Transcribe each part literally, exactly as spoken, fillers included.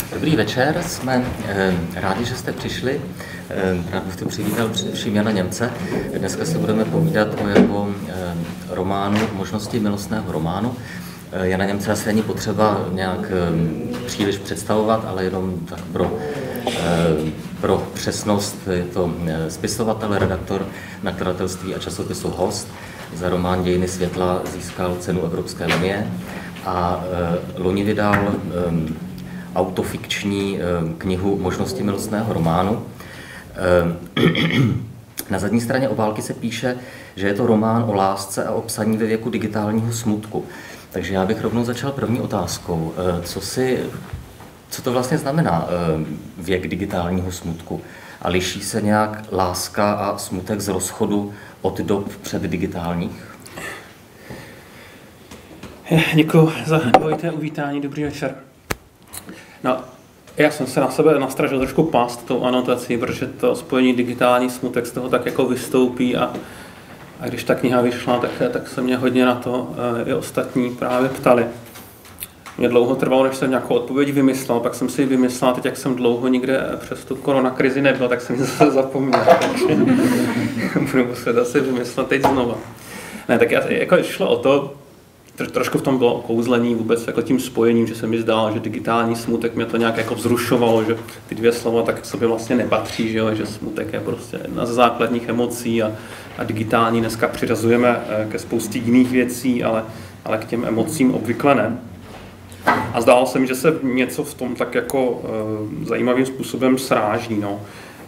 Dobrý večer, jsme eh, rádi, že jste přišli. Eh, rád bych tu přivítal především Jana Němce. Dneska si budeme povídat o jeho eh, románu, možnosti milostného románu. Eh, Jana Němce asi není potřeba nějak eh, příliš představovat, ale jenom tak pro, eh, pro přesnost. Je to eh, spisovatel, redaktor nakladatelství a časopisu Host. Za román Dějiny světla získal cenu Evropské unie a eh, loni vydal eh, autofikční knihu Možnosti milostného románu. Na zadní straně obálky se píše, že je to román o lásce a o psaní ve věku digitálního smutku. Takže já bych rovnou začal první otázkou. Co, si, co to vlastně znamená věk digitálního smutku? A liší se nějak láska a smutek z rozchodu od dob předdigitálních? Děkuji za dvojité uvítání, dobrý večer. No, já jsem se na sebe nastražil trošku pást tou anotací, protože to spojení digitální smutek z toho tak jako vystoupí a, a když ta kniha vyšla, tak, tak se mě hodně na to i ostatní právě ptali. Mě dlouho trvalo, než jsem nějakou odpověď vymyslel, pak jsem si ji vymyslel, teď jak jsem dlouho nikde přes tu koronakrizi nebyl, tak jsem ji zase zapomněl, takže budu muset asi vymyslet teď znova. Ne, tak já, jako šlo o to, trošku v tom bylo kouzlení vůbec jako tím spojením, že se mi zdálo, že digitální smutek mě to nějak jako vzrušovalo, že ty dvě slova tak k sobě vlastně nepatří, že, jo? Že smutek je prostě jedna ze základních emocí a, a digitální dneska přiřazujeme ke spoustě jiných věcí, ale, ale k těm emocím obvykle ne. A zdálo se mi, že se něco v tom tak jako e, zajímavým způsobem sráží. No.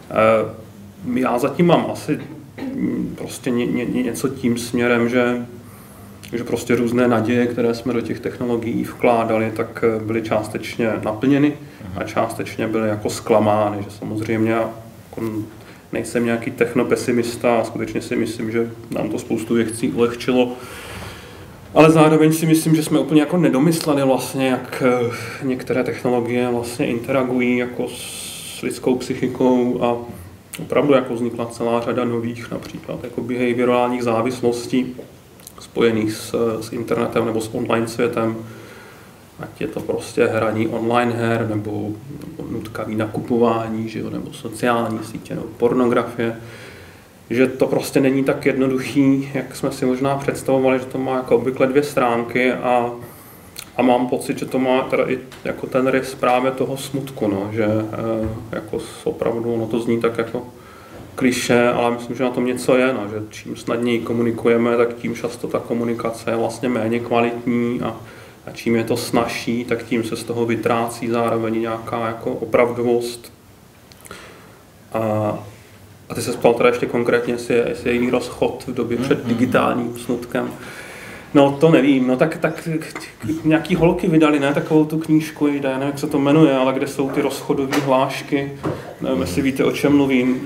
E, já zatím mám asi prostě ně, ně, něco tím směrem, že že prostě různé naděje, které jsme do těch technologií vkládali, tak byly částečně naplněny a částečně byly jako zklamány. Že samozřejmě jako nejsem nějaký technopesimista a skutečně si myslím, že nám to spoustu věcí ulehčilo. Ale zároveň si myslím, že jsme úplně jako nedomysleli vlastně, jak některé technologie vlastně interagují jako s lidskou psychikou a opravdu jako vznikla celá řada nových například jako behaviorálních závislostí spojených s, s internetem nebo s online světem, ať je to prostě hraní online her, nebo, nebo nutkavý nakupování, že jo, nebo sociální sítě, nebo pornografie, že to prostě není tak jednoduchý, jak jsme si možná představovali, že to má jako obvykle dvě stránky a, a mám pocit, že to má teda i jako ten rys právě toho smutku, no, že eh, jako opravdu, no to zní tak jako klišé, ale myslím, že na tom něco je, no, že čím snadněji komunikujeme, tak tím často ta komunikace je vlastně méně kvalitní a, a čím je to snazší, tak tím se z toho vytrácí zároveň nějaká jako opravdovost. A, a ty se ptal teda ještě konkrétně, jestli je, jestli je jiný rozchod v době před digitálním smutkem. No to nevím, no tak, tak nějaký holky vydali, ne, takovou tu knížku, jde, nevím, jak se to jmenuje, ale kde jsou ty rozchodové hlášky, nevím, jestli víte, o čem mluvím.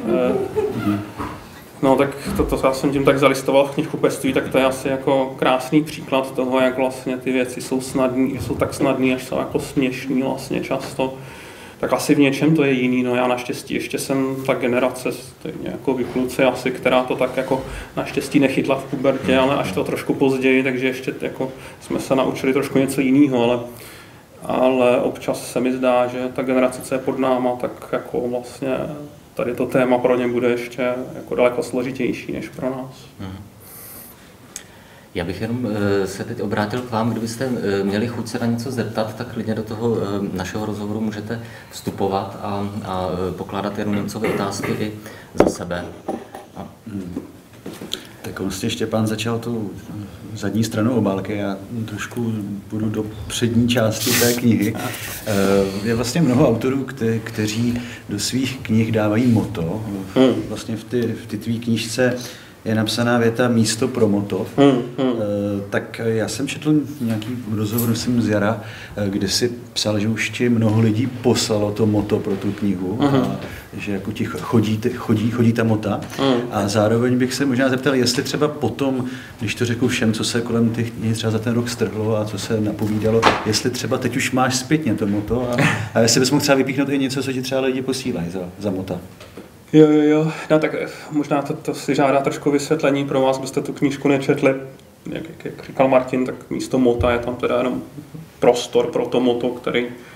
No tak to, to já jsem tím tak zalistoval v knihkupectví, tak to je asi jako krásný příklad toho, jak vlastně ty věci jsou snadný, jsou tak snadný, až jsou jako směšný vlastně často. Tak asi v něčem to je jiný, no já naštěstí ještě jsem ta generace, stejně jako vy kluci asi, která to tak jako naštěstí nechytla v pubertě, ale až to trošku později, takže ještě jako jsme se naučili trošku něco jiného, ale, ale občas se mi zdá, že ta generace, co je pod náma, tak jako vlastně tady to téma pro ně bude ještě jako daleko složitější než pro nás. Hmm. Já bych jenom se teď obrátil k vám, kdybyste měli chuť se na něco zeptat, tak klidně do toho našeho rozhovoru můžete vstupovat a, a pokládat Janu Němcovi otázky i za sebe. A... Tak vlastně Štěpán začal tu zadní stranu obálky, já trošku budu do přední části té knihy. Je vlastně mnoho autorů, kte, kteří do svých knih dávají motto. Vlastně v ty, v ty tvý knížce je napsaná věta místo pro moto, hmm, hmm. E, tak já jsem četl nějaký rozhovor, myslím z jara, kde si psal, že už ti mnoho lidí poslalo to moto pro tu knihu, hmm. a že jako ti chodí, chodí, chodí ta mota. Hmm. A zároveň bych se možná zeptal, jestli třeba potom, když to řeknu všem, co se kolem těch knih třeba za ten rok strhlo a co se napovídalo, jestli třeba teď už máš zpětně to moto a, a jestli bys mohl třeba vypíchnout i něco, co ti třeba lidi posílají za, za mota. Jo, jo, jo. No tak možná to, to si žádá trošku vysvětlení pro vás, byste tu knížku nečetli. Jak, jak, jak říkal Martin, tak místo mota je tam teda jenom prostor pro to moto, který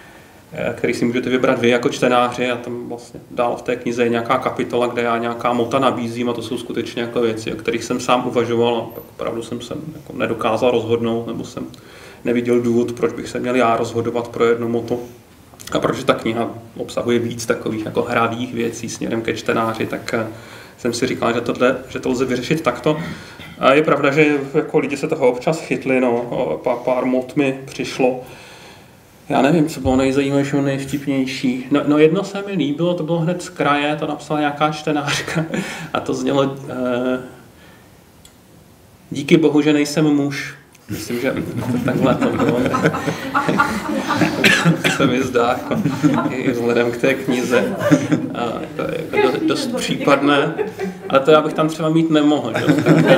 který si můžete vybrat vy jako čtenáři, a tam vlastně dál v té knize je nějaká kapitola, kde já nějaká mota nabízím, a to jsou skutečně jako věci, o kterých jsem sám uvažoval a pak opravdu jsem se jako nedokázal rozhodnout, nebo jsem neviděl důvod, proč bych se měl já rozhodovat pro jedno moto. A protože ta kniha obsahuje víc takových jako hravých věcí směrem ke čtenáři, tak jsem si říkal, že, tohle, že to lze vyřešit takto. A je pravda, že jako lidi se toho občas chytli, no, pár, pár mot mi přišlo. Já nevím, co bylo nejzajímavější, nejvtipnější. No, no jedno se mi líbilo, to bylo hned z kraje, to napsala nějaká čtenářka a to znělo eh, díky bohu, že nejsem muž. Myslím, že takhle to bylo. Se mi zdá, jako, i vzhledem k té knize. A jako, jako dost případné, ale to já bych tam třeba mít nemohl. Že?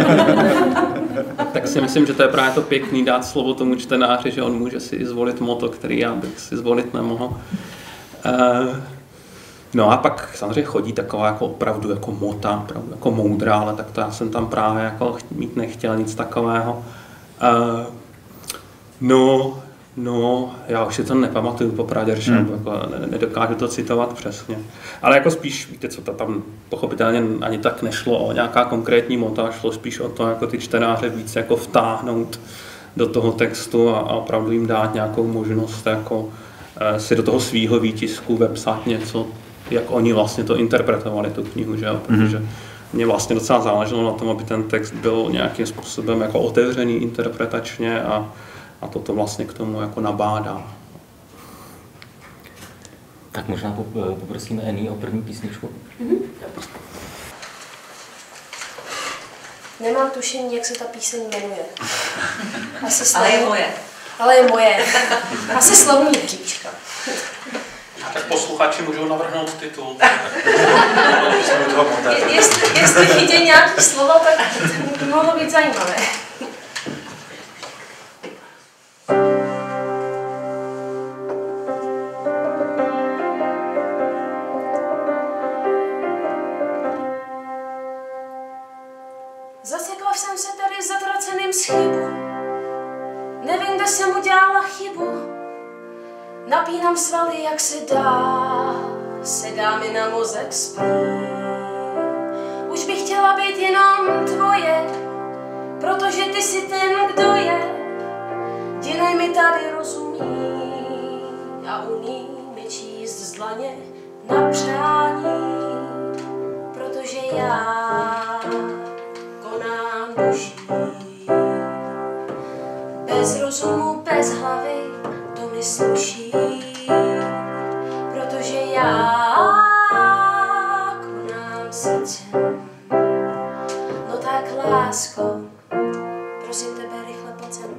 Tak si myslím, že to je právě to pěkný dát slovo tomu čtenáři, že on může si zvolit moto, který já bych si zvolit nemohl. No a pak samozřejmě chodí taková jako opravdu jako mota, opravdu jako moudrá, ale tak to já jsem tam právě jako mít nechtěl, nic takového. Uh, no, no, já už si to nepamatuju popravdě, že hmm. jako nedokážu to citovat přesně. Ale jako spíš, víte co, to tam pochopitelně ani tak nešlo o nějaká konkrétní mota, šlo spíš o to, jako ty čtenáře víc jako vtáhnout do toho textu a, a opravdu jim dát nějakou možnost jako uh, si do toho svýho výtisku vepsat něco, jak oni vlastně to interpretovali, tu knihu, že jo, protože hmm. Mně vlastně docela záleželo na tom, aby ten text byl nějakým způsobem jako otevřený interpretačně a, a toto vlastně k tomu jako nabádá. Tak možná poprosíme Eni o první písničku. Mm-hmm. Nemám tušení, jak se ta píseň jmenuje. Asi slavní. Ale je moje. Ale je moje. Asi Slavní hříčka. Tak posluchači můžou navrhnout titul. Je, jestli, jestli chytí nějaký slova, tak to by mohlo být zajímavé. Zasekla jsem se tady v zatraceným schybu. Nevím, kde jsem udělala chybu. Napínám svaly, jak se dá, sedá mi na mozek spí. Už bych chtěla být jenom tvoje, protože ty jsi ten, kdo je. Jiný mi tady rozumí a umí mi číst z dlaně na přání, protože já konám boží. Bez rozumu, bez hlavy, to mi sluší, protože já konám srdcem. No tak lásko, prosím tebe, rychle pojď sem.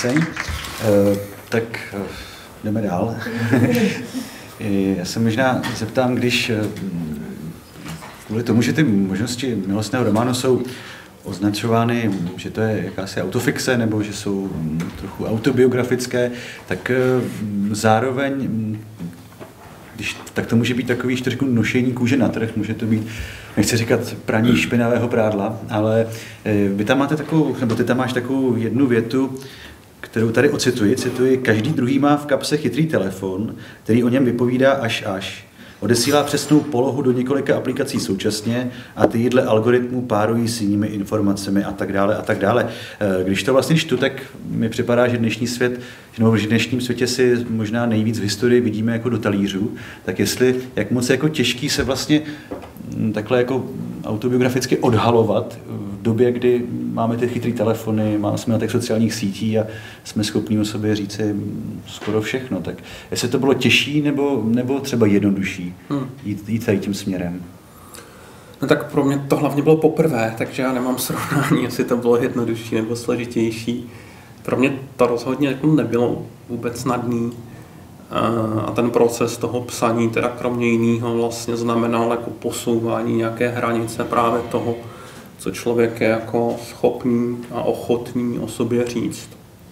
píseň. Tak jdeme dál. Já se možná zeptám, když kvůli tomu, že ty možnosti milostného románu jsou označovány, že to je jakási autofikce nebo že jsou trochu autobiografické, tak zároveň, když, tak to může být takový, že řeknu, nošení kůže na trh, může to být, nechci říkat praní špinavého prádla, ale vy tam máte takovou, nebo ty tam máš takovou jednu větu, kterou tady ocituji, cituji, každý druhý má v kapse chytrý telefon, který o něm vypovídá až až. Odesílá přesnou polohu do několika aplikací současně a ty jídle algoritmů párují s jinými informacemi a tak dále a tak dále. Když to vlastně čtu, tak mi připadá, že dnešní svět, nebo že v dnešním světě si možná nejvíc v historii vidíme jako do talířů, tak jestli, jak moc jako těžký se vlastně takhle jako autobiograficky odhalovat v době, kdy máme ty chytrý telefony, máme, jsme na těch sociálních sítích a jsme schopni o sobě říci skoro všechno. Tak jestli to bylo těžší nebo, nebo třeba jednodušší hmm. jít, jít tady tím směrem? No tak pro mě to hlavně bylo poprvé, takže já nemám srovnání, jestli to bylo jednodušší nebo složitější. Pro mě to rozhodně nebylo vůbec snadný. A ten proces toho psaní, teda kromě jiného, vlastně znamenal jako posouvání nějaké hranice právě toho, co člověk je jako schopný a ochotný o sobě říct.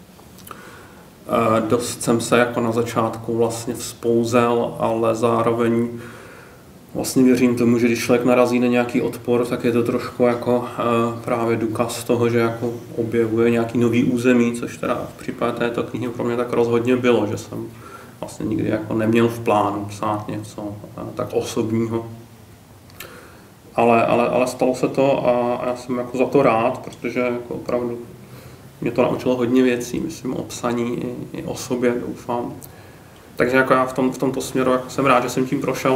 Dost jsem se jako na začátku vlastně vzpouzel, ale zároveň vlastně věřím tomu, že když člověk narazí na nějaký odpor, tak je to trošku jako právě důkaz toho, že jako objevuje nějaký nový území, což teda v případě této knihy pro mě tak rozhodně bylo, že jsem vlastně nikdy jako neměl v plánu psát něco tak osobního. Ale, ale, ale stalo se to a já jsem jako za to rád, protože jako opravdu mě to naučilo hodně věcí, myslím o psaní i, i o sobě, doufám. Takže jako já v, tom, v tomto směru jako jsem rád, že jsem tím prošel.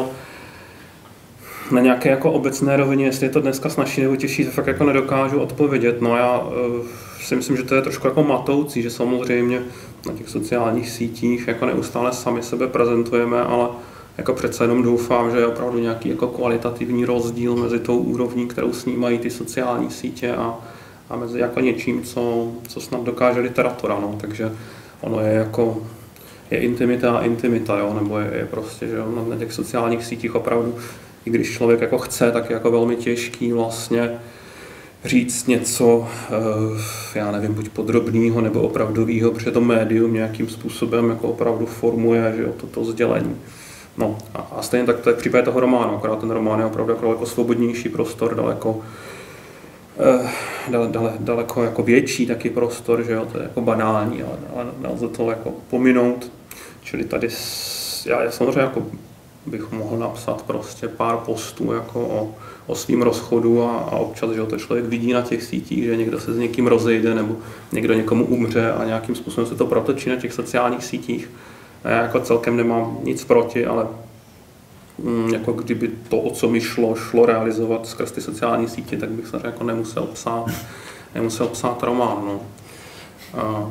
Na nějaké jako obecné rovině, jestli je to dneska snazší nebo těžší, to fakt jako nedokážu odpovědět. No já uh, si myslím, že to je trošku jako matoucí, že samozřejmě na těch sociálních sítích jako neustále sami sebe prezentujeme, ale jako přece jenom doufám, že je opravdu nějaký jako kvalitativní rozdíl mezi tou úrovní, kterou snímají ty sociální sítě a, a mezi jako něčím, co, co snad dokáže literatura. No. Takže ono je jako je intimita a intimita, jo? Nebo je, je prostě, že na, na těch sociálních sítích opravdu, i když člověk jako chce, tak je jako velmi těžký vlastně říct něco, já nevím, buď podrobného nebo opravdového, protože to médium nějakým způsobem jako opravdu formuje, že jo, toto sdělení. No a, a stejně tak to je v případě toho románu, akorát ten román je opravdu jako daleko svobodnější prostor, daleko, eh, dale, dale, daleko jako větší taky prostor, že jo, to je jako banální, ale, ale nelze to jako pominout. Čili tady já, já samozřejmě jako bych mohl napsat prostě pár postů jako o, o svým rozchodu a, a občas, že to člověk vidí na těch sítích, že někdo se s někým rozejde nebo někdo někomu umře a nějakým způsobem se to protočí na těch sociálních sítích. A já jako celkem nemám nic proti, ale mm, jako kdyby to, o co mi šlo, šlo realizovat skrz ty sociální sítě, tak bych se jako nemusel psát, nemusel psát román. No, a,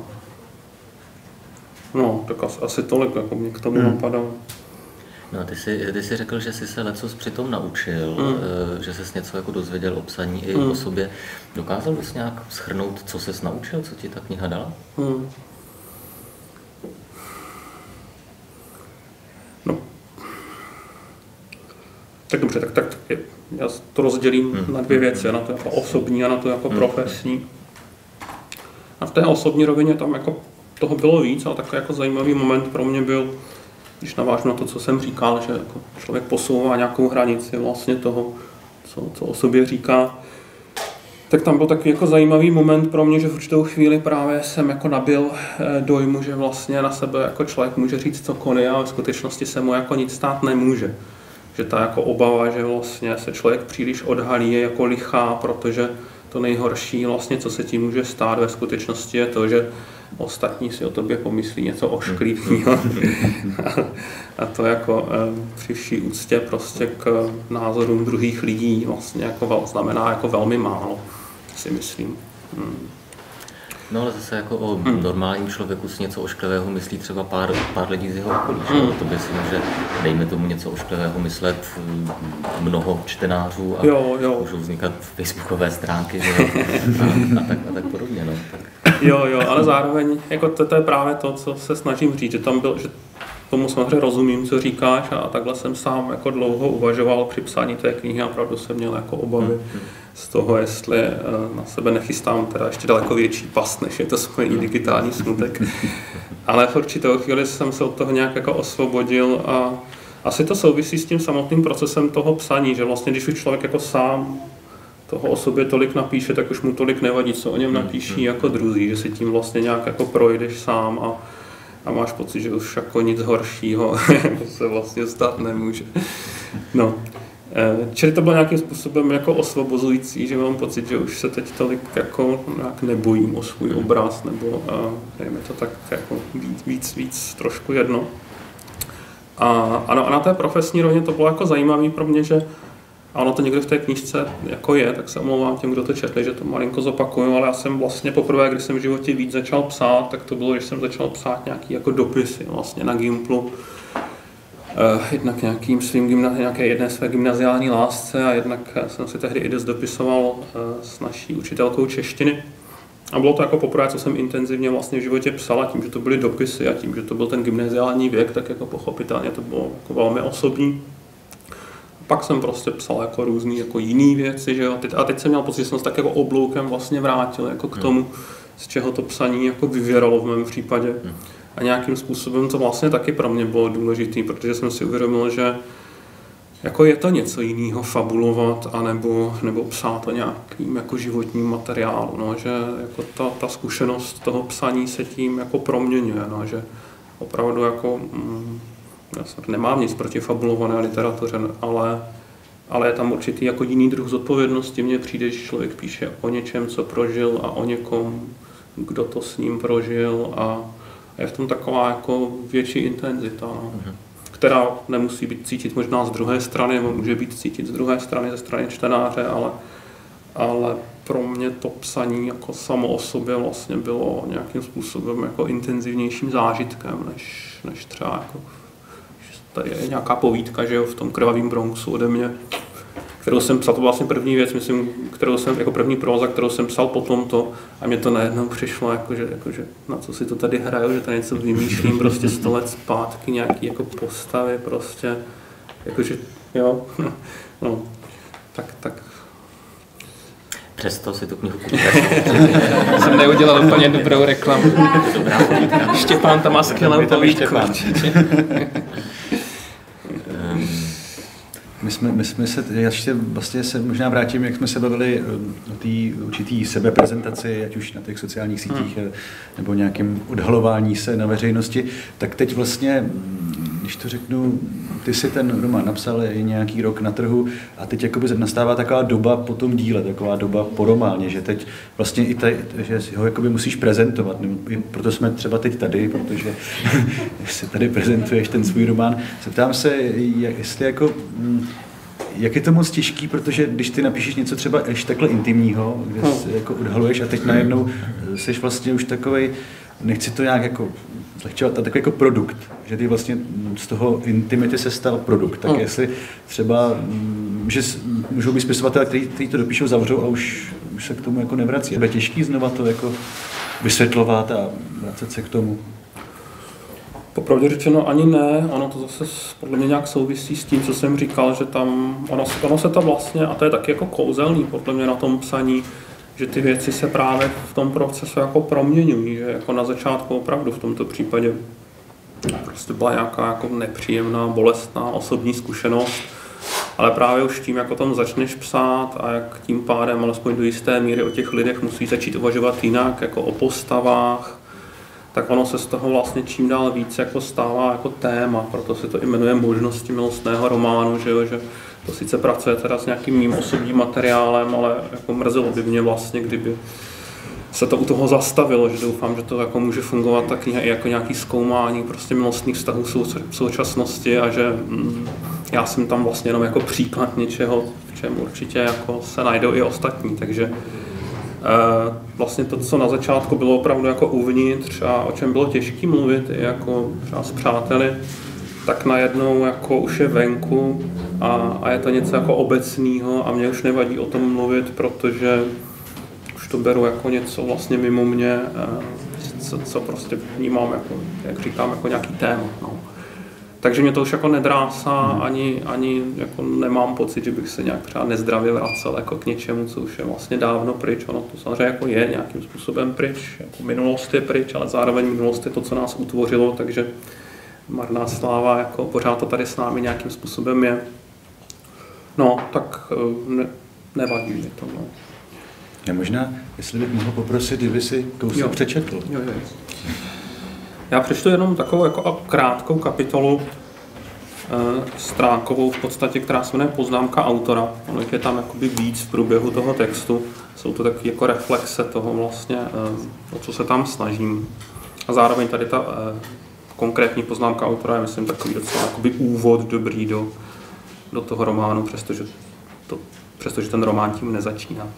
no tak asi, asi tolik jako mě k tomu hmm. napadá. No, ty jsi, ty jsi řekl, že jsi se lecos přitom naučil, mm. že jsi něco jako dozvěděl o psaní i mm. o sobě. Dokázal bys nějak shrnout, co jsi naučil, co ti ta kniha dala? Mm. No. Tak dobře, tak, tak já to rozdělím mm. na dvě věci, na to jako osobní a na to jako mm. profesní. A v té osobní rovině tam jako toho bylo víc, ale takový jako zajímavý moment pro mě byl, když navážu na to, co jsem říkal, že jako člověk posouvá nějakou hranici vlastně toho, co, co o sobě říká, tak tam byl takový jako zajímavý moment pro mě, že v určitou chvíli právě jsem jako nabil dojmu, že vlastně na sebe jako člověk může říct cokoliv a v skutečnosti se mu jako nic stát nemůže. Že ta jako obava, že vlastně se člověk příliš odhalí, je jako lichá, protože to nejhorší vlastně, co se tím může stát ve skutečnosti, je to, že ostatní si o tobě pomyslí něco ošklivého. A to jako při vší úctě prostě k názorům druhých lidí vlastně jako znamená jako velmi málo, si myslím. Hmm. No ale zase jako o hmm. normálním člověku si něco ošklivého myslí třeba pár, pár lidí z jeho okolí. Hmm. To by si může, dejme tomu, něco ošklivého myslet mnoho čtenářů a jo, jo. můžou vznikat facebookové stránky, že jo? A, a, tak, a tak podobně. No. Tak. Jo, jo, ale zároveň jako to, to je právě to, co se snažím říct, že tam byl, že tomu samozřejmě rozumím, co říkáš a takhle jsem sám jako dlouho uvažoval při psání té knihy a opravdu jsem měl jako obavy z toho, jestli na sebe nechystám teda ještě daleko větší past, než je to spojení digitální smutek. Ale v určitou chvíli jsem se od toho nějak jako osvobodil a asi to souvisí s tím samotným procesem toho psaní, že vlastně když už člověk jako sám toho o sobě tolik napíše, tak už mu tolik nevadí, co o něm napíší jako druzí, že si tím vlastně nějak jako projdeš sám a, a máš pocit, že už jako nic horšího se vlastně stát nemůže. No. Čili to bylo nějakým způsobem jako osvobozující, že mám pocit, že už se teď tolik jako nějak nebojím o svůj obraz, nebo je mi to tak jako víc, víc, víc trošku jedno. A, ano, a na té profesní rovině to bylo jako zajímavé pro mě, že a ono to někde v té knížce jako je, tak se omlouvám těm, kdo to četli, že to malinko zopakuju, ale já jsem vlastně poprvé, když jsem v životě víc začal psát, tak to bylo, když jsem začal psát nějaký jako dopisy vlastně na Gimplu. Uh, jednak nějakým svým gymna- nějaké jedné své gymnaziální lásce a jednak jsem si tehdy i dost dopisoval uh, s naší učitelkou češtiny. A bylo to jako poprvé, co jsem intenzivně vlastně v životě psala, tím, že to byly dopisy a tím, že to byl ten gymnaziální věk, tak jako pochopitelně to bylo jako velmi osobní. Pak jsem prostě psal jako různý jako jiný věci, že jo? A teď, a teď jsem měl pocit, že jsem se tak jako obloukem vlastně vrátil jako k tomu, z čeho to psaní jako vyvěralo v mém případě. A nějakým způsobem to vlastně taky pro mě bylo důležitý, protože jsem si uvědomil, že jako je to něco jiného fabulovat anebo, nebo psát o nějakým jako životním materiálu, no, že jako ta, ta zkušenost toho psaní se tím jako proměňuje, no, že opravdu jako mm, já nemám nic proti fabulované literatuře, ale, ale je tam určitý jako jiný druh zodpovědnosti. Mně přijde, že člověk píše o něčem, co prožil a o někom, kdo to s ním prožil a je v tom taková jako větší intenzita, no, mm-hmm. která nemusí být cítit možná z druhé strany, nebo může být cítit z druhé strany, ze strany čtenáře, ale, ale pro mě to psaní jako samo o sobě vlastně bylo nějakým způsobem jako intenzivnějším zážitkem, než, než třeba jako, tady je nějaká povídka, že jo, v tom Krvavým Bronxu ode mě, kterou jsem psal, to byla vlastně první věc, myslím, kterou jsem, jako první próza, kterou jsem psal po tomto a mě to najednou přišlo, jakože, jakože na co si to tady hraju, že tady něco vymýšlím prostě sto let zpátky, nějaký jako postavy prostě, jakože, jo, no, tak, tak. Přesto si tu knihu kupuješ. Jsem neudělal úplně dobrou reklamu. Dobrá povídka. Štěpán tam má skvělou povídku. My jsme, my jsme se, já ještě vlastně se možná vrátím, jak jsme se bavili o té určitý sebeprezentaci, ať už na těch sociálních sítích, hmm. nebo nějakým odhalování se na veřejnosti, tak teď vlastně, když to řeknu, ty si ten román napsal, je nějaký rok na trhu a teď jakoby nastává taková doba po tom díle, taková doba po románě, že teď vlastně i tady, že ho jakoby musíš prezentovat, proto jsme třeba teď tady, protože si tady prezentuješ ten svůj román. Zeptám se, jestli jako jak je to moc těžký, protože když ty napíšeš něco třeba ještě takhle intimního, kde se jako odhaluješ a teď najednou jsi vlastně už takovej, nechci to nějak jako zlehčovat, takový jako produkt, že ty vlastně z toho intimity se stal produkt, tak jestli třeba, že můžou být spisovatelé, kteří, kteří to dopíšou, zavřou a už, už se k tomu jako nevrací. Je těžký znova to jako vysvětlovat a vracet se k tomu. Popravdě řečeno ani ne, ono to zase podle mě nějak souvisí s tím, co jsem říkal, že tam, ono, ono se to vlastně, a to je taky jako kouzelný podle mě na tom psaní, že ty věci se právě v tom procesu jako proměňují, že jako na začátku opravdu v tomto případě prostě byla nějaká jako nepříjemná, bolestná osobní zkušenost, ale právě už tím, jak o tom začneš psát a jak tím pádem, alespoň do jisté míry o těch lidech musí začít uvažovat jinak, jako o postavách, tak ono se z toho vlastně čím dál víc jako stává jako téma, proto se to jmenuje Možnosti milostného románu, že, jo, že to sice pracuje teda s nějakým mým osobním materiálem, ale jako mrzelo by mě vlastně, kdyby se to u toho zastavilo, že doufám, že to jako může fungovat ta kniha i jako nějaký zkoumání prostě milostných vztahů v současnosti a že mm, já jsem tam vlastně jenom jako příklad něčeho, v čem určitě jako se najdou i ostatní, takže vlastně to, co na začátku bylo opravdu jako uvnitř a o čem bylo těžké mluvit i jako třeba s přáteli, tak najednou jako už je venku a, a je to něco jako obecného a mě už nevadí o tom mluvit, protože už už to beru jako něco vlastně mimo mě, co, co prostě vnímám, jako, jak říkám, jako nějaký téma. No. Takže mě to už jako nedrásá, ani, ani jako nemám pocit, že bych se nějak třeba nezdravě vracel jako k něčemu, co už je vlastně dávno pryč. Ono to samozřejmě jako je nějakým způsobem pryč, jako minulost je pryč, ale zároveň minulost je to, co nás utvořilo, takže marná sláva, jako pořád to tady s námi nějakým způsobem je. No, tak ne, nevadí mi to. No. Já možná, jestli bych mohl poprosit, kdyby si kousek přečetl. Jo, jo. Já přečtu jenom takovou jako krátkou kapitolu e, stránkovou v podstatě, která se jmenuje Poznámka autora. Ono je tam jakoby víc v průběhu toho textu. Jsou to taky jako reflexe toho vlastně, e, o co se tam snažím. A zároveň tady ta e, konkrétní poznámka autora je, myslím, takový docela jakoby úvod dobrý do, do toho románu, přestože, to, přestože ten román tím nezačíná.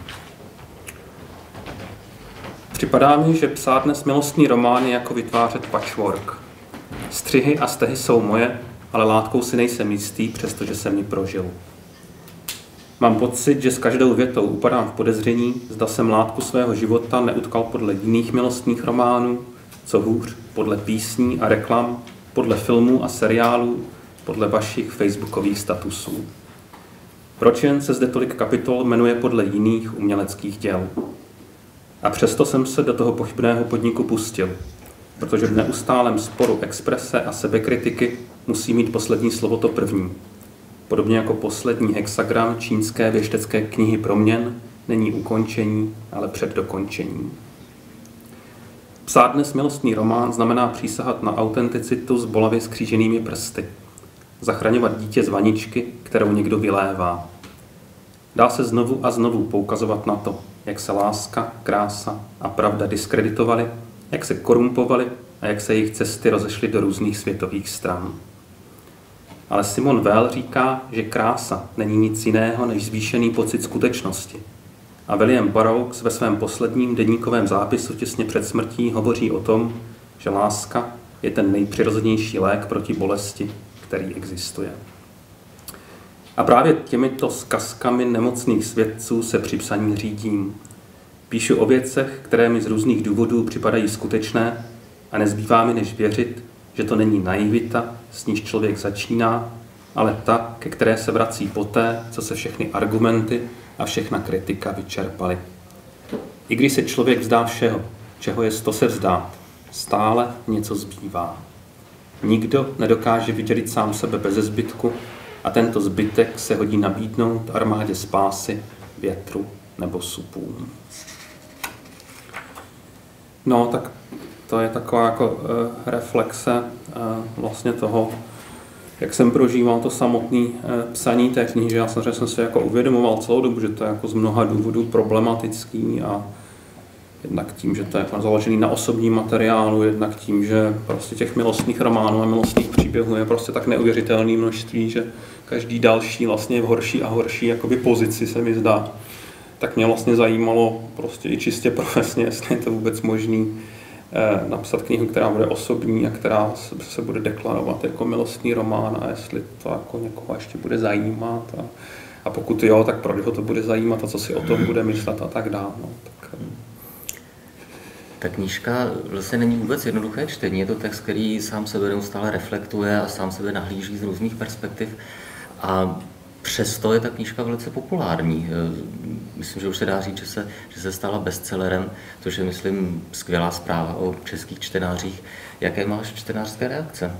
Připadá mi, že psát dnes milostný román je jako vytvářet patchwork. Střihy a stehy jsou moje, ale látkou si nejsem jistý, přestože jsem ji prožil. Mám pocit, že s každou větou upadám v podezření, zda jsem látku svého života neutkal podle jiných milostných románů, co hůř, podle písní a reklam, podle filmů a seriálů, podle vašich facebookových statusů. Proč jen se zde tolik kapitol jmenuje podle jiných uměleckých děl? A přesto jsem se do toho pochybného podniku pustil, protože v neustálém sporu exprese a sebekritiky musí mít poslední slovo to první. Podobně jako poslední hexagram čínské věštecké knihy Proměn není ukončení, ale před dokončením. Psát dnes milostný román znamená přísahat na autenticitu s bolavě skříženými prsty. Zachraňovat dítě z vaničky, kterou někdo vylévá. Dá se znovu a znovu poukazovat na to, jak se láska, krása a pravda diskreditovaly, jak se korumpovaly a jak se jejich cesty rozešly do různých světových stran. Ale Simone Weil říká, že krása není nic jiného než zvýšený pocit skutečnosti. A William Burroughs ve svém posledním deníkovém zápisu těsně před smrtí hovoří o tom, že láska je ten nejpřirozenější lék proti bolesti, který existuje. A právě těmito zkazkami nemocných svědců se při psaní řídím. Píšu o věcech, které mi z různých důvodů připadají skutečné a nezbývá mi než věřit, že to není naivita, s níž člověk začíná, ale ta, ke které se vrací poté, co se všechny argumenty a všechna kritika vyčerpaly. I když se člověk vzdá všeho, čeho je sto se vzdát, stále něco zbývá. Nikdo nedokáže vydělit sám sebe beze zbytku a tento zbytek se hodí nabídnout armádě spásy, větru nebo supům. No, tak to je taková jako uh, reflexe uh, vlastně toho, jak jsem prožíval to samotné uh, psaní té knihy, že já samozřejmě jsem si jako uvědomoval celou dobu, že to je jako z mnoha důvodů problematický a jednak tím, že to je založený na osobním materiálu, jednak tím, že prostě těch milostných románů a milostných příběhů je prostě tak neuvěřitelné množství, že každý další vlastně je v horší a horší jakoby pozici, se mi zdá. Tak mě vlastně zajímalo prostě i čistě profesně, jestli je to vůbec možný eh, napsat knihu, která bude osobní a která se, se bude deklarovat jako milostný román a jestli to jako někoho ještě bude zajímat. A, a pokud jo, tak proč ho to bude zajímat a co si o tom bude myslet a tak dále. No, tak, Ta knížka vlastně není vůbec jednoduché čtení, je to text, který sám sebe neustále reflektuje a sám sebe nahlíží z různých perspektiv a přesto je ta knížka velice populární. Myslím, že už se dá říct, že se, že se stala bestsellerem, což je, myslím, skvělá zpráva o českých čtenářích. Jaké máš čtenářské reakce?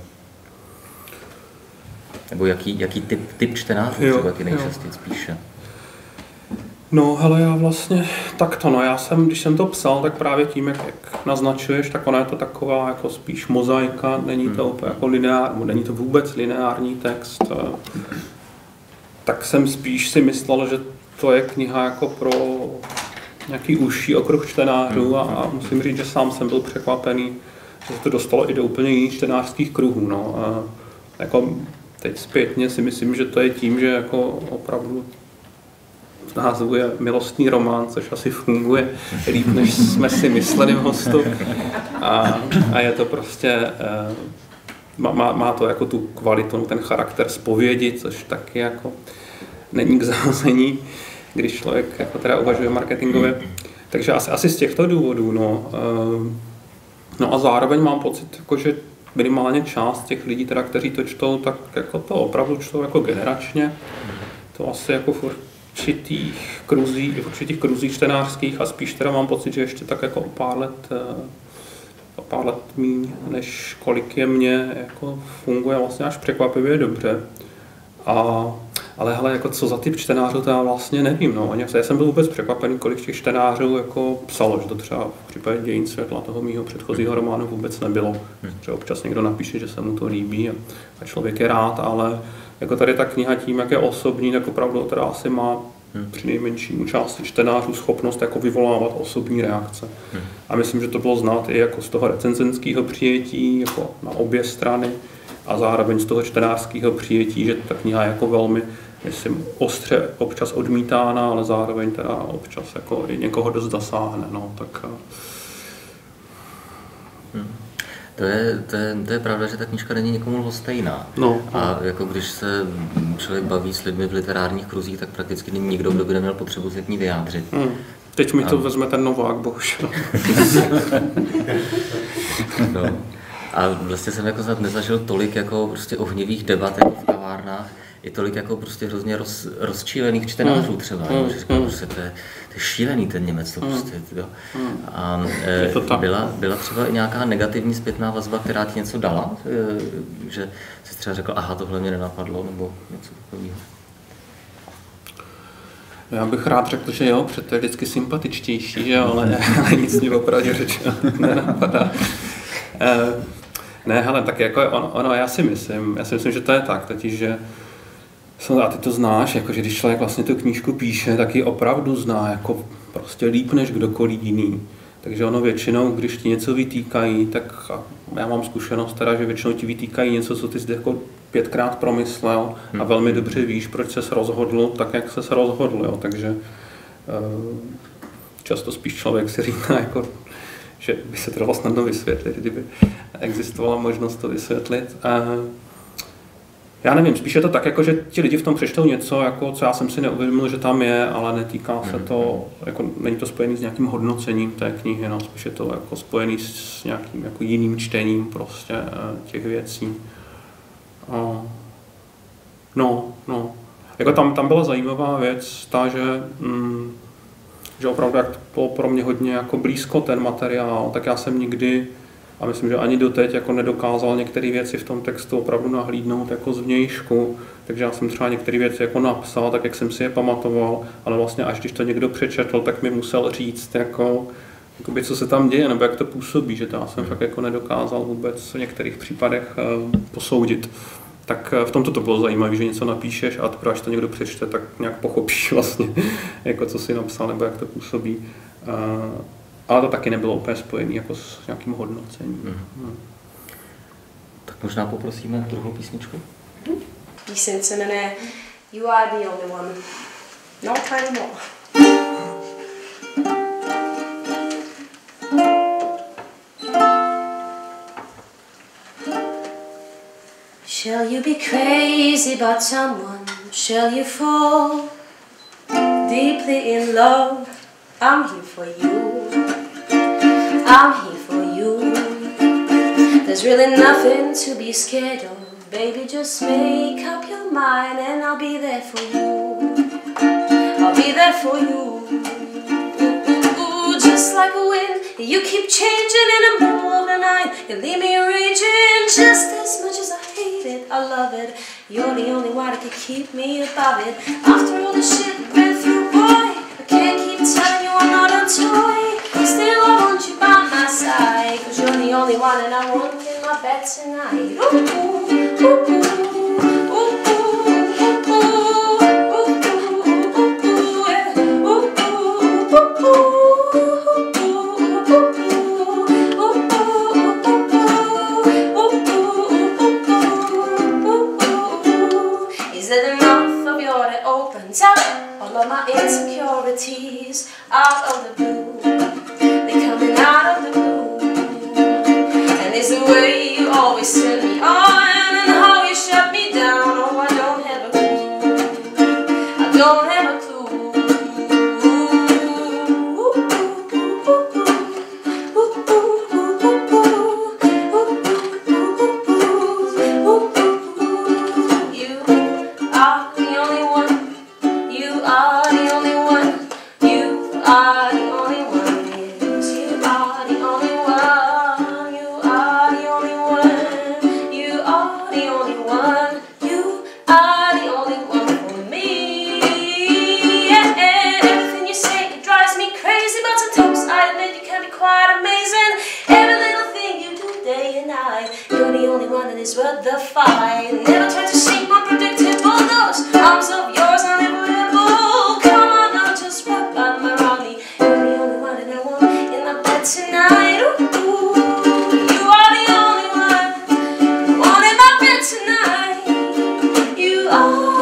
Nebo jaký, jaký typ, typ čtenářů třeba ty nejčastěji spíše? No, hele, já vlastně takto, no, já jsem, když jsem to psal, tak právě tím, jak, jak naznačuješ, tak ona je to taková jako spíš mozaika, není to hmm. úplně jako lineární, není to vůbec lineární text. Tak jsem spíš si myslel, že to je kniha jako pro nějaký užší okruh čtenářů a, a musím říct, že sám jsem byl překvapený, že se to dostalo i do úplně jiných čtenářských kruhů, no. A jako teď zpětně si myslím, že to je tím, že jako opravdu v názvu je milostný román, což asi funguje líp, než jsme si mysleli v hostu. A, a je to prostě, má, má to jako tu kvalitu, ten charakter zpovědi, což taky jako není k zahození, když člověk jako teda uvažuje marketingově. Takže asi, asi z těchto důvodů. No. no a zároveň mám pocit, jako, že minimálně část těch lidí, teda, kteří to čtou, tak jako to opravdu čtou jako generačně. To asi jako v určitých kruzích, v určitých kruzích čtenářských a spíš teda mám pocit, že ještě tak jako o pár let, o pár let míň, než kolik je mě, jako funguje vlastně až překvapivě dobře. A, ale hele, jako co za typ čtenářů, to já vlastně nevím. No. Já jsem byl vůbec překvapený, kolik těch čtenářů jako psalo, že to třeba v případě Dějin světla toho mýho předchozího románu vůbec nebylo. Že občas někdo napíše, že se mu to líbí a, a člověk je rád, ale jako tady ta kniha tím, jak je osobní, tak opravdu teda asi má při nejmenším části čtenářů schopnost jako vyvolávat osobní reakce. A myslím, že to bylo znát i jako z toho recenzenského přijetí, jako na obě strany, a zároveň z toho čtenářského přijetí, že ta kniha je jako velmi, myslím, ostře občas odmítána, ale zároveň teda občas jako i někoho dost zasáhne. No, tak... Hmm. To je, to, je, to je pravda, že ta knížka není nikomu lhostejná. No. A jako když se člověk baví s lidmi v literárních kruzích, tak prakticky není nikdo, kdo by neměl potřebu se k ní vyjádřit. Hmm. Teď mi to a... vezme ten Novák, bohužel. no. A vlastně jsem jako nezažil tolik jako prostě ohnivých debat jako v kavárnách, i tolik jako prostě hrozně roz, rozčílených čtenářů třeba, mm. že říkám, prostě to je, to je šílený ten Němec, to prostě, jo. A e, byla, byla třeba i nějaká negativní zpětná vazba, která ti něco dala, e, že jsi třeba řekl, aha, tohle mě nenapadlo, nebo něco takového. Já bych rád řekl, že jo, protože to je vždycky sympatičtější, že jo, ale nic mě opravdu řečeno nenapadá. E, Ne, hele, tak jako ono, ono, já si myslím, já si myslím, že to je tak, totiž, že a ty to znáš, jako, že když člověk vlastně tu knížku píše, tak ji opravdu zná jako prostě líp než kdokoliv jiný. Takže ono většinou, když ti něco vytýkají, tak já mám zkušenost teda, že většinou ti vytýkají něco, co ty jsi jako pětkrát promyslel a velmi dobře víš, proč ses rozhodl tak, jak ses rozhodl, jo. Takže často spíš člověk si říká, jako, že by se to dalo snadno vysvětlit, kdyby existovala možnost to vysvětlit. Já nevím, spíš je to tak, jako, že ti lidi v tom přečtou něco, jako, co já jsem si neuvědomil, že tam je, ale netýká se to, jako, není to spojený s nějakým hodnocením té knihy, no, spíš je to jako spojený s nějakým jako jiným čtením prostě těch věcí. No, no. Jako tam, tam byla zajímavá věc, ta, že mm, že opravdu jak to bylo pro mě hodně jako blízko ten materiál, tak já jsem nikdy, a myslím, že ani doteď jako nedokázal některé věci v tom textu opravdu nahlídnout jako zvnějšku, takže já jsem třeba některé věci jako napsal, tak jak jsem si je pamatoval, ale vlastně až když to někdo přečetl, tak mi musel říct, jako, jakoby, co se tam děje, nebo jak to působí, že to já jsem fakt jako nedokázal vůbec v některých případech uh, posoudit. Tak v tomto to bylo zajímavé, že něco napíšeš a teprve, až to někdo přečte, tak nějak pochopíš vlastně, jako co jsi napsal nebo jak to působí. Uh, ale to taky nebylo úplně spojené jako s nějakým hodnocením. Mm. Hmm. Tak možná poprosíme druhou písničku. Píseň se jmenuje You Are the Only One. No time more. Shall you be crazy about someone? Shall you fall deeply in love? I'm here for you. I'm here for you. There's really nothing to be scared of. Baby, just make up your mind and I'll be there for you. I'll be there for you. Ooh, just like a wind, you keep changing in the middle of the night. You leave me raging just as much as I hate it. I love it. You're the only one that can keep me above it. After all the shit we've been through, boy, I can't keep telling you I'm not a toy. Still I want you by my side, cause you're the only one that I want in my bed tonight. Ooh, ooh, ooh, ooh, ooh, ooh, ooh, ooh, ooh, yeah. Ooh, ooh, ooh, ooh. Is that the mouth of yours that opens up all of my insecurities out of the blue? Coming out of the blue, and it's the way you always turn me on and how you shut me down. Oh, I don't have a clue. I don't have a clue. is worth the fight. Never try to seem unpredictable. Those arms of yours are unavoidable. Come on now, just wrap arm around me. You're the only one that I want in the bed tonight. Ooh, ooh, you are the only one I want in my bed tonight. You are.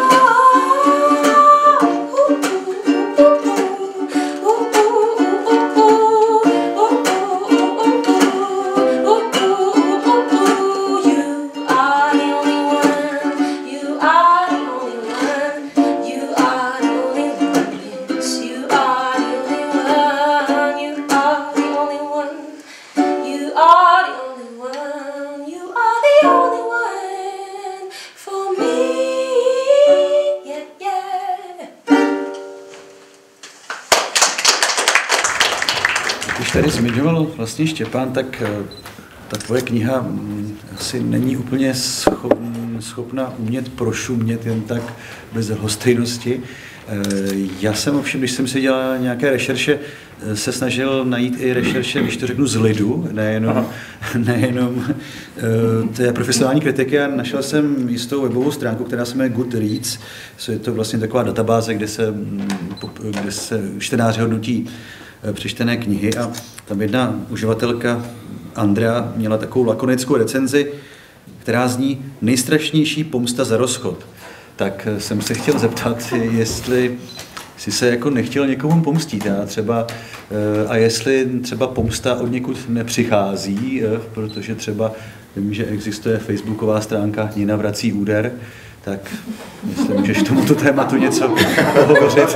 Tady zmiňoval vlastně Štěpán, tak ta tvoje kniha asi není úplně schopna umět prošumět jen tak bez lhostejnosti. Já jsem ovšem, když jsem si dělal nějaké rešerše, se snažil najít i rešerše, když to řeknu, z lidu, nejenom, nejenom té profesionální kritiky, a našel jsem jistou webovou stránku, která se jmenuje Goodreads. Je to vlastně taková databáze, kde se, kde se čtenáři hodnotí přečtené knihy, a tam jedna uživatelka, Andrea, měla takovou lakonickou recenzi, která zní nejstrašnější pomsta za rozchod. Tak jsem se chtěl zeptat, jestli si se jako nechtěl někomu pomstit, a třeba a jestli třeba pomsta od někud nepřichází, protože třeba vím, že existuje facebooková stránka Nina vrací úder, tak jestli můžeš tomuto tématu něco pohovořit.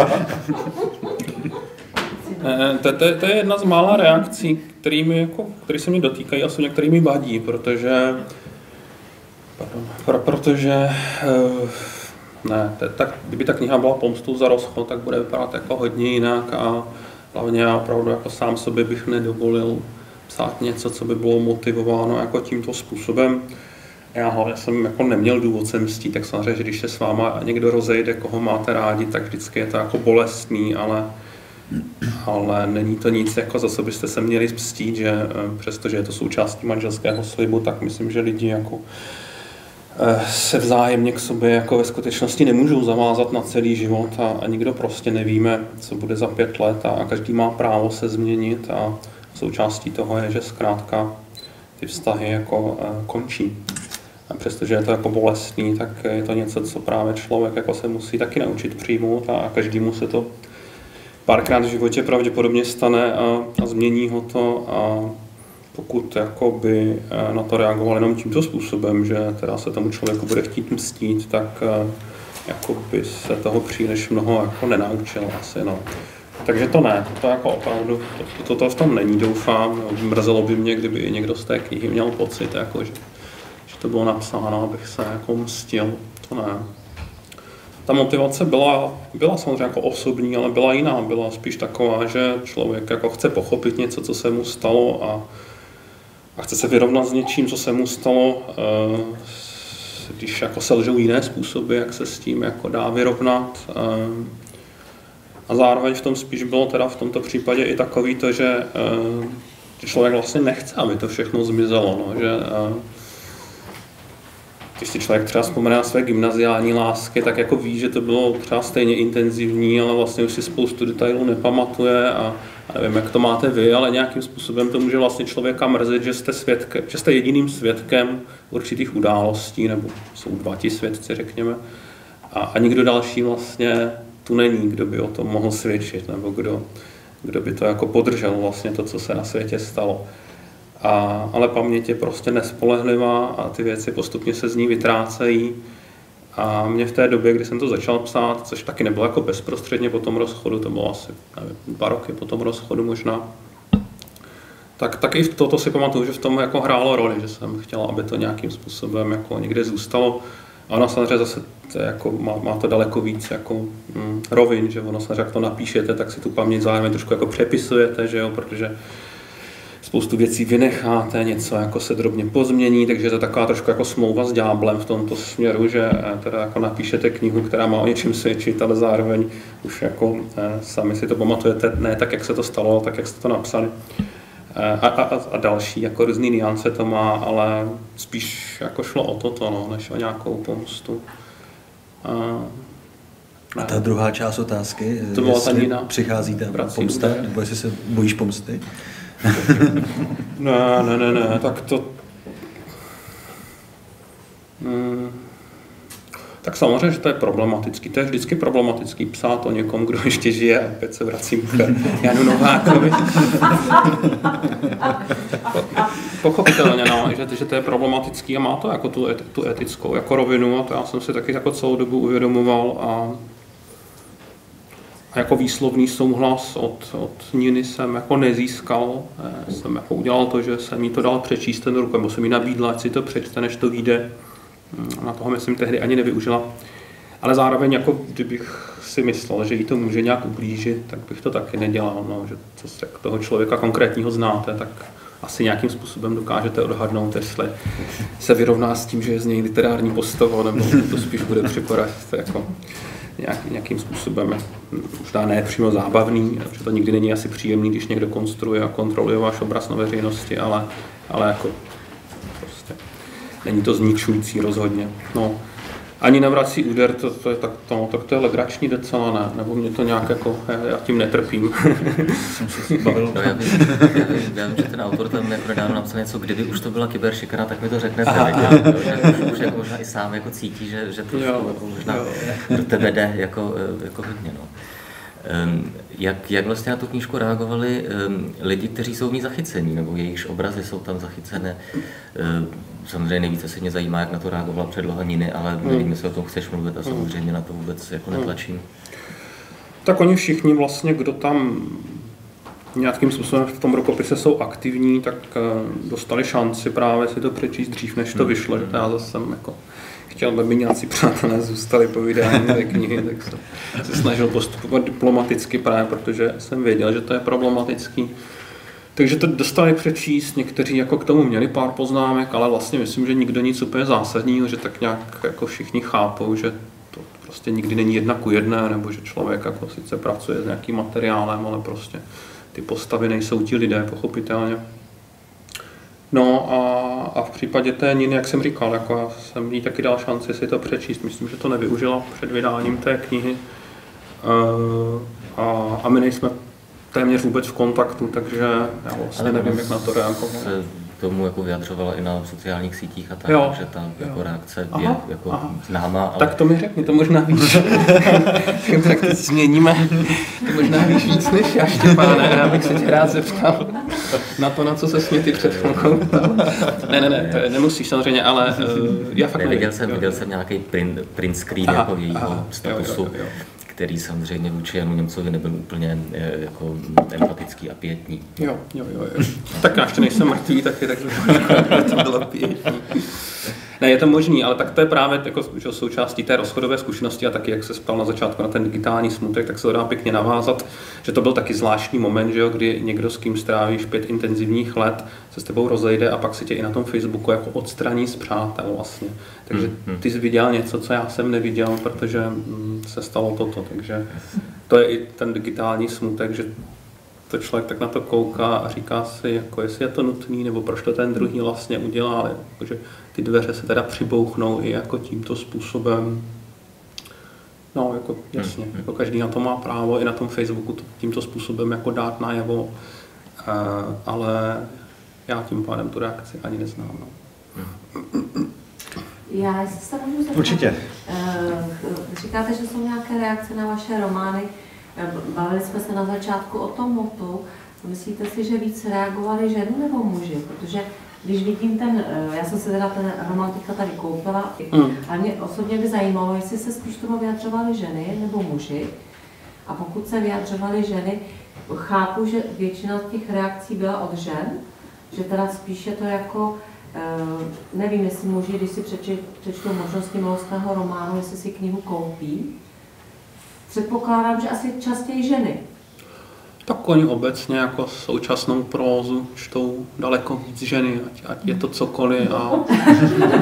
To, to, to je jedna z mála reakcí, kterými jako, které se mě dotýkají a jsou některými vadí, protože, pardon, pro, protože ne, to, tak, kdyby ta kniha byla pomstou za rozchod, tak bude vypadat jako hodně jinak, a hlavně já opravdu jako sám sobě bych nedovolil psát něco, co by bylo motivováno jako tímto způsobem. Já hlavně jsem jako neměl důvod se mstít, tak samozřejmě, že když se s váma někdo rozejde, koho máte rádi, tak vždycky je to jako bolestný, ale ale není to nic, jako za co byste se měli mstít, že přestože je to součástí manželského slibu, tak myslím, že lidi jako se vzájemně k sobě jako ve skutečnosti nemůžou zavázat na celý život, a, a nikdo prostě nevíme, co bude za pět let, a, a každý má právo se změnit, a součástí toho je, že zkrátka ty vztahy jako končí. A přestože je to jako bolestný, tak je to něco, co právě člověk jako se musí taky naučit přijmout, a, a každému se to párkrát v životě pravděpodobně stane a, a změní ho to, a pokud jakoby na to reagoval jenom tímto způsobem, že teda se tomu člověku bude chtít mstít, tak jakoby se toho příliš mnoho jako nenaučil asi, no. Takže to ne, to jako opravdu, to, to, to v tom není, doufám. Mrzelo by mě, kdyby i někdo z té knihy měl pocit, jako, že, že to bylo napsáno, abych se jako mstil, to ne. Ta motivace byla, byla samozřejmě jako osobní, ale byla jiná. Byla spíš taková, že člověk jako chce pochopit něco, co se mu stalo, a, a chce se vyrovnat s něčím, co se mu stalo, když jako selžou jiné způsoby, jak se s tím jako dá vyrovnat. A zároveň v tom spíš bylo teda v tomto případě i takový to, že, že člověk vlastně nechce, aby to všechno zmizelo, no, že když si člověk třeba vzpomene na své gymnaziální lásky, tak jako ví, že to bylo třeba stejně intenzivní, ale vlastně už si spoustu detailů nepamatuje, a, a nevím, jak to máte vy, ale nějakým způsobem to může vlastně člověka mrzet, že jste, svědke, že jste jediným svědkem určitých událostí, nebo jsou dva ti svědci, řekněme, a, a nikdo další vlastně tu není, kdo by o tom mohl svědčit, nebo kdo, kdo by to jako podržel vlastně to, co se na světě stalo. A, ale paměť je prostě nespolehlivá a ty věci postupně se z ní vytrácejí. A mě v té době, kdy jsem to začal psát, což taky nebylo jako bezprostředně po tom rozchodu, to bylo asi nevím, dva roky po tom rozchodu možná, tak, tak i toto si pamatuju, že v tom jako hrálo roli, že jsem chtěl, aby to nějakým způsobem jako někde zůstalo. A ono samozřejmě zase to jako, má, má to daleko víc jako mm, rovin, že ono samozřejmě, jak to napíšete, tak si tu paměť zároveň trošku jako přepisujete, že jo, protože spoustu věcí vynecháte, něco jako se drobně pozmění, takže to je taková trošku jako smlouva s ďáblem v tomto směru, že teda jako napíšete knihu, která má o něčem svědčit, ale zároveň už jako eh, sami si to pamatujete, ne tak, jak se to stalo, tak, jak jste to napsali. A, a, a další jako různý niance to má, ale spíš jako šlo o toto, no, než o nějakou pomstu. A, a ta druhá část otázky, to byla ta Nina. Přichází ta pomsta, nebo jestli se bojíš pomsty? ne, ne, ne, ne, tak to... Hmm. Tak samozřejmě, že to je problematický. To je vždycky problematický psát o někom, kdo ještě žije. A opět se vracím k Janu Novákovi. Pochopitelně, no, že, že to je problematický a má to jako tu, tu etickou jako rovinu. A to já jsem si taky jako celou dobu uvědomoval. A, a jako výslovný souhlas od, od Niny jsem jako nezískal. Já jsem jako udělal to, že jsem jí to dal přečíst ten rok, nebo jsem jí nabídla, ať si to přečte, než to vyjde. Na toho myslím tehdy ani nevyužila. Ale zároveň, jako kdybych si myslel, že jí to může nějak ublížit, tak bych to taky nedělal. No, že co se toho člověka konkrétního znáte, tak asi nějakým způsobem dokážete odhadnout, jestli se vyrovná s tím, že je z něj literární postava, nebo to spíš bude připadat jako nějak, nějakým způsobem, možná ne přímo zábavný, protože to nikdy není asi příjemný, když někdo konstruuje a kontroluje váš obraz na veřejnosti, ale, ale jako prostě není to zničující rozhodně. No, ani navrací úder, to, to je tak to, tak to je legrační docela, ne, nebo mě to nějak jako, já, já tím netrpím. Jsem se bavil. No, já, vím, já, vím, já vím, že ten autor tam nedávno napsal něco, kdyby už to byla kyberšikana, tak mi to řeknete, že už, už jako možná i sám jako cítí, že, že to jako možná jo. do tebe jde jako, jako hodně. No. Um, jak, jak vlastně na tu knížku reagovali um, lidi, kteří jsou v ní zachycení, nebo jejichž obrazy jsou tam zachycené? Um, samozřejmě nejvíce se mě zajímá, jak na to reagovala předloha Niny, ale mm. nevím, jestli o tom chceš mluvit a samozřejmě na to vůbec jako netlačím. Tak oni všichni vlastně, kdo tam nějakým způsobem v tom rukopise jsou aktivní, tak uh, dostali šanci právě si to přečíst dřív, než to mm. vyšlo, že to já zase jsem jako chtěl, aby nějací přátelé zůstali po vydání té knihy, tak jsem se snažil postupovat diplomaticky právě, protože jsem věděl, že to je problematický. Takže to dostali přečíst, někteří jako k tomu měli pár poznámek, ale vlastně myslím, že nikdo nic úplně zásadního, že tak nějak jako všichni chápou, že to prostě nikdy není jedna ku jedné, nebo že člověk jako sice pracuje s nějakým materiálem, ale prostě ty postavy nejsou ti lidé, pochopitelně. No a, a v případě té Niny, jak jsem říkal, jako já jsem jí taky dal šanci si to přečíst, myslím, že to nevyužila před vydáním té knihy. A, a my nejsme téměř vůbec v kontaktu, takže já vlastně ale nevím, jak na to reagovat. Se tomu jako vyjadřovala i na sociálních sítích a tak, jo, že ta jako jo. reakce aha, je jako aha. známá. Ale... Tak to mi řekni, to možná víš. Tak teď změníme, to možná víš víc než já, Štěpáne, já bych se tě rád zeptal na to, na co se mě ty před chvilkou. Ne, ne, ne, to nemusíš samozřejmě, ale uh, já fakt ne, viděl jsem, viděl jsem nějaký print, print screen aha, jako jejího aha, statusu. Jo, jo, jo. Který samozřejmě vůči Janu Němcovi nebyl úplně jako empatický a pětní. Jo, jo, jo, jo. Tak já ještě nejsem mrtvý taky, takže to bylo pětní. Ne, je to možný, ale tak to je právě jako, že součástí té rozchodové zkušenosti a taky, jak se ptal na začátku na ten digitální smutek, tak se to dá pěkně navázat, že to byl taky zvláštní moment, že jo, kdy někdo, s kým strávíš pět intenzivních let, se s tebou rozejde a pak si tě i na tom Facebooku jako odstraní z přátel vlastně. Takže ty jsi viděl něco, co já jsem neviděl, protože se stalo toto, takže to je i ten digitální smutek, že to člověk tak na to kouká a říká si, jako jestli je to nutný, nebo proč to ten druhý vlastně udělá, takže ty dveře se teda přibouchnou i jako tímto způsobem. No, jako jasně, hmm. jako každý na to má právo i na tom Facebooku to tímto způsobem jako dát najevo, uh, ale já tím pádem tu reakci ani neznám. No. Hmm. Já se můžu zeptat. Určitě. Uh, říkáte, že jsou nějaké reakce na vaše romány. Bavili jsme se na začátku o tom motu. Myslíte si, že víc reagovali ženy nebo muži? Protože když vidím ten, já jsem si teda ten román teďka tady koupila, mm. ale mě osobně by zajímalo, jestli se spíš tomu vyjadřovaly ženy nebo muži. A pokud se vyjadřovaly ženy, chápu, že většina těch reakcí byla od žen, že teda spíš je to jako, nevím, jestli muži, když si přečtou Možnosti milostného románu, jestli si knihu koupí. Předpokládám, že asi častěji ženy. Tak oni obecně jako současnou prózu čtou daleko víc ženy, ať, ať je to cokoliv. A...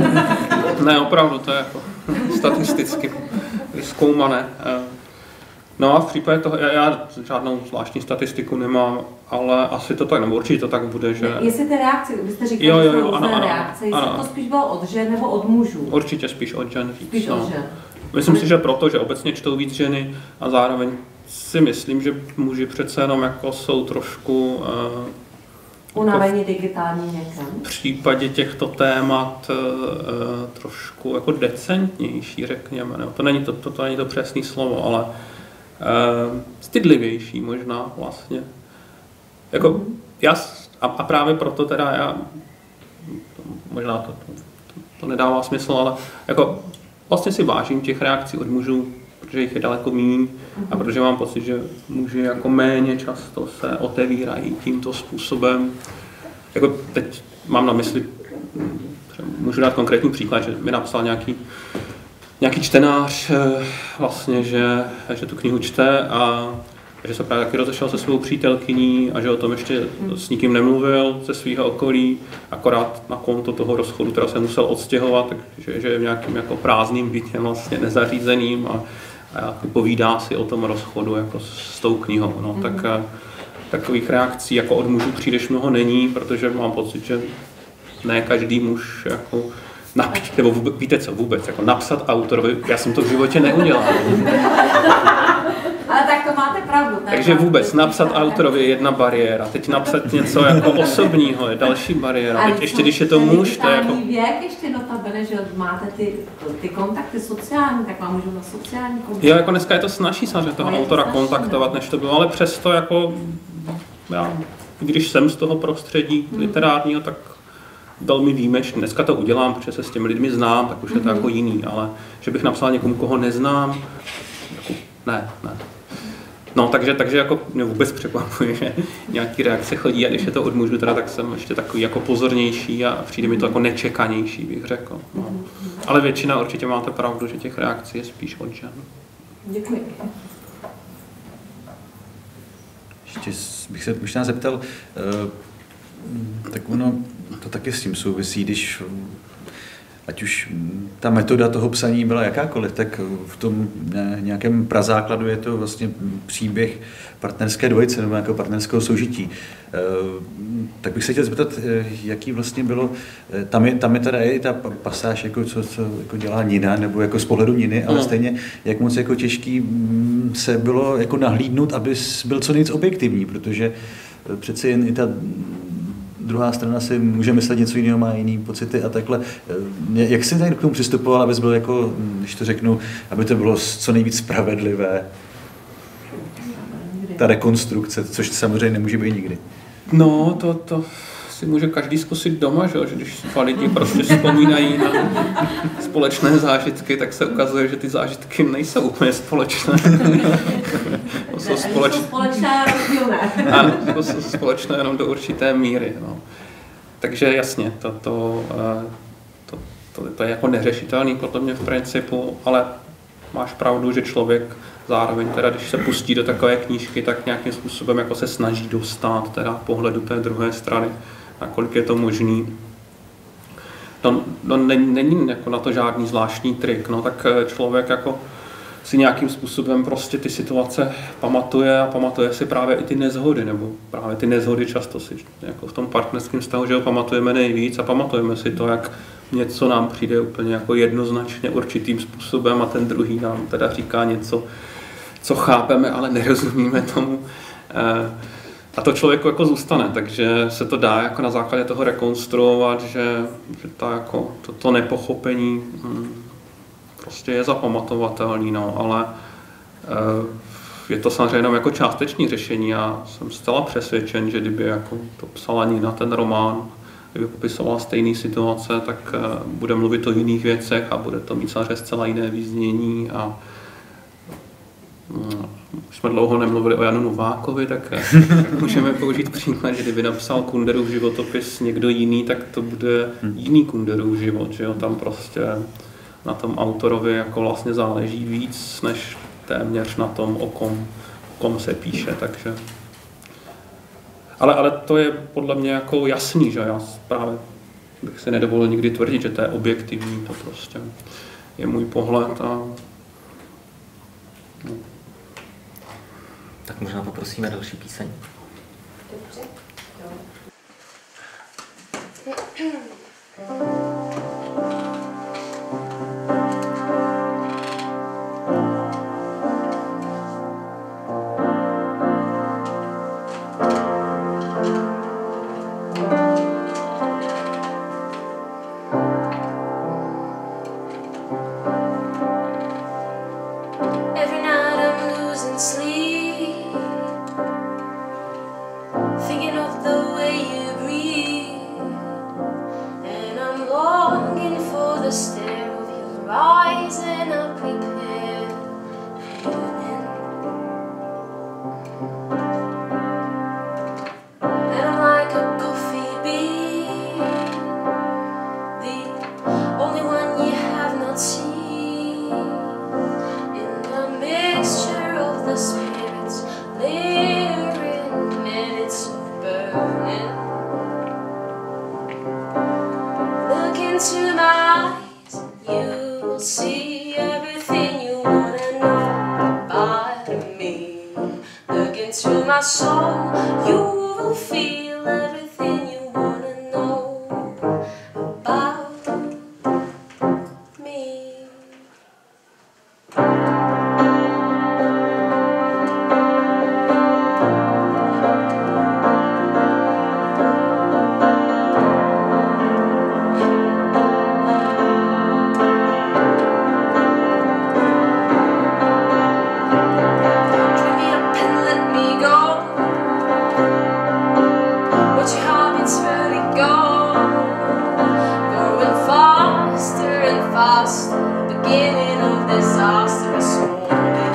ne, opravdu, to je jako statisticky vyzkoumané. No a v případě toho, já, já žádnou zvláštní statistiku nemám, ale asi to tak, nebo určitě to tak bude, že... Jestli ty reakce, vy jste říkali, jo, jo, že jo, jsou ano, ano, reakce, jestli ano. to spíš bylo od žen nebo od mužů? Určitě spíš od žen víc. Spíš no. od žen. Myslím si, že proto, že obecně čtou víc ženy a zároveň si myslím, že muži přece jenom jako jsou trošku... Uh, unavení jako digitálním věkem. V případě těchto témat uh, trošku jako decentnější, řekněme. Ne? To není to, to, to není to přesné slovo, ale uh, stydlivější možná vlastně. Jako, mm. já, a, a právě proto teda já, to, možná to, to, to, to nedává smysl, ale jako vlastně si vážím těch reakcí od mužů, protože jich je daleko méně a protože mám pocit, že muži jako méně často se otevírají tímto způsobem. Jako teď mám na mysli, můžu dát konkrétní příklad, že mi napsal nějaký, nějaký čtenář vlastně, že, že tu knihu čte a že se právě taky rozešel se svou přítelkyní a že o tom ještě s nikým nemluvil ze svého okolí, akorát na konto toho rozchodu teda se musel odstěhovat, takže že je v nějakým jako prázdným bytě vlastně nezařízeným a, a povídá si o tom rozchodu jako s tou knihou. No, mm. tak, takových reakcí jako od mužů příliš mnoho není, protože mám pocit, že ne každý muž jako napít, nebo vůbec, víte co, vůbec, jako napsat autorovi, já jsem to v životě neudělal. Ale tak to máte pravdu. Takže vůbec napsat autorovi je jedna bariéra, teď napsat něco jako osobního je další bariéra, teď ještě když je to muž, to je jako... věk ještě notabene, že máte ty, ty kontakty sociální, tak vám můžu na sociální kontakty. Jo, jako dneska je to snažší samozřejmě toho autora kontaktovat, než to bylo, ale přesto jako, já, když jsem z toho prostředí literárního, tak velmi výjimečný. Dneska to udělám, protože se s těmi lidmi znám, tak už je to jako jiný, ale že bych napsal někomu, koho neznám, jako, ne, ne. No, takže, takže jako mě vůbec překvapuje, že nějaký reakce chodí a když je to od mužů, teda, tak jsem ještě takový jako pozornější a přijde mi to jako nečekanější, bych řekl. No. Ale většina určitě máte pravdu, že těch reakcí je spíš od žen. Děkuji. Ještě bych se možná zeptal, tak ono to taky s tím souvisí, když ať už ta metoda toho psaní byla jakákoliv, tak v tom nějakém prazákladu je to vlastně příběh partnerské dvojice nebo nějakého partnerského soužití. Tak bych se chtěl zeptat, jaký vlastně bylo, tam je, tam je teda i ta pasáž, jako co, co jako dělá Nina, nebo jako z pohledu Niny, ale stejně, jak moc jako těžký se bylo jako nahlídnout, aby byl co nejvíc objektivní, protože přeci jen i ta druhá strana si může myslet něco jiného, má jiný pocity a takhle. Jak jsi tady k tomu přistupoval, abys byl jako, když to řeknu, aby to bylo co nejvíc spravedlivé? Ta rekonstrukce, což samozřejmě nemůže být nikdy. No, to, to si může každý zkusit doma, že, že když dva lidi prostě vzpomínají na společné zážitky, tak se ukazuje, že ty zážitky nejsou úplně společné. jsou společné. společné rozdílné. Ano, jsou společné jenom do určité míry. No. Takže jasně, to, to, to, to, to je jako neřešitelný podle mě v principu, ale máš pravdu, že člověk zároveň teda, když se pustí do takové knížky, tak nějakým způsobem jako se snaží dostat teda pohledu té druhé strany, nakolik je to možný. No, no není, není jako na to žádný zvláštní trik, no tak člověk jako si nějakým způsobem prostě ty situace pamatuje a pamatuje si právě i ty nezhody, nebo právě ty nezhody často si jako v tom partnerském vztahu, že ho pamatujeme nejvíc a pamatujeme si to, jak něco nám přijde úplně jako jednoznačně určitým způsobem a ten druhý nám teda říká něco, co chápeme, ale nerozumíme tomu. A to člověku jako zůstane, takže se to dá jako na základě toho rekonstruovat, že, že ta jako, to, to nepochopení hm, prostě je zapamatovatelný, no, ale je to samozřejmě jenom jako částečné řešení. Já jsem zcela přesvědčen, že kdyby jako to psala Nina ten román, kdyby popisovala stejné situace, tak bude mluvit o jiných věcech a bude to mít samozřejmě zcela jiné vyznění. A už jsme dlouho nemluvili o Janu Novákovi, tak můžeme použít příklad, že kdyby napsal Kunderův životopis někdo jiný, tak to bude jiný Kunderův život, že jo, tam prostě na tom autorovi jako vlastně záleží víc, než téměř na tom, o kom, o kom se píše, takže... Ale, ale to je podle mě jako jasný, že já právě bych si nedovolil nikdy tvrdit, že to je objektivní, to prostě je můj pohled a... No. možná poprosíme další píseň. Dobře. Every night I'm losing sleep, thinking of the way you breathe, and I'm longing for the stare of your eyes, and I'm prepared for you. And I'm like a coffee bean, the only one you have not seen, in the mixture of the spirits, layering minutes of burning. Look into my eyes, you will see everything you wanna know about me. Look into my soul, you will feel everything you wanna know about me. Drink me up and let me go. What you have, it's really go. Going faster and faster. The beginning of disastrous morning.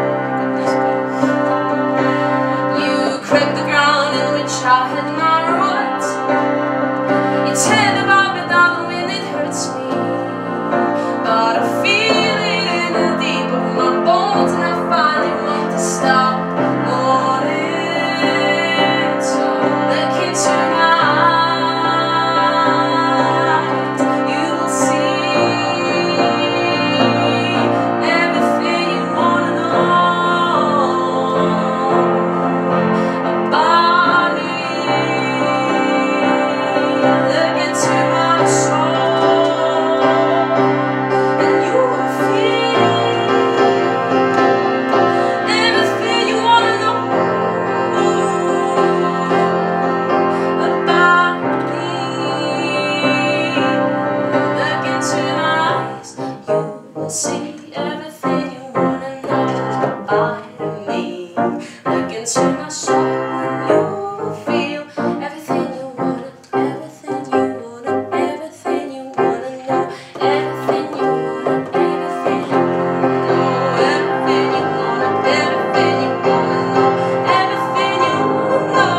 You cracked the ground in which I had my roots. You tear the bark down when it hurts me, but I feel it in the deep of my bones, and I finally want to stop mourning. So look into my eyes, you will see everything you wanna know about me. Look into my soul, and you will feel everything you wanna know about me. Look into my eyes, you will see everything you wanna know about me. Look into my soul, and you will feel everything you wanna, everything you wanna, everything you wanna know, everything you wanna, everything you wanna know, everything you wanna, everything you wanna know,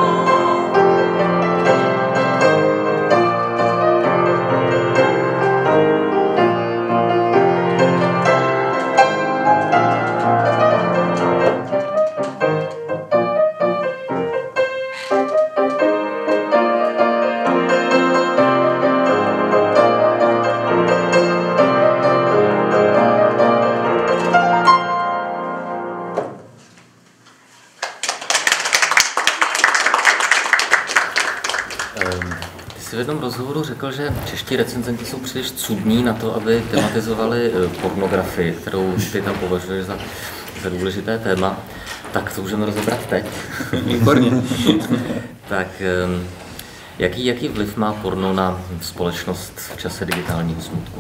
Ehm, Ty jsi v jednom rozhovoru řekl, že čeští recenzenti jsou příliš cudní na to, aby tematizovali eh, pornografii, kterou ty tam považuješ za, za důležité téma. Tak to můžeme rozebrat teď. Výborně. Tak ehm, jaký, jaký vliv má porno na společnost v čase digitálního smutku?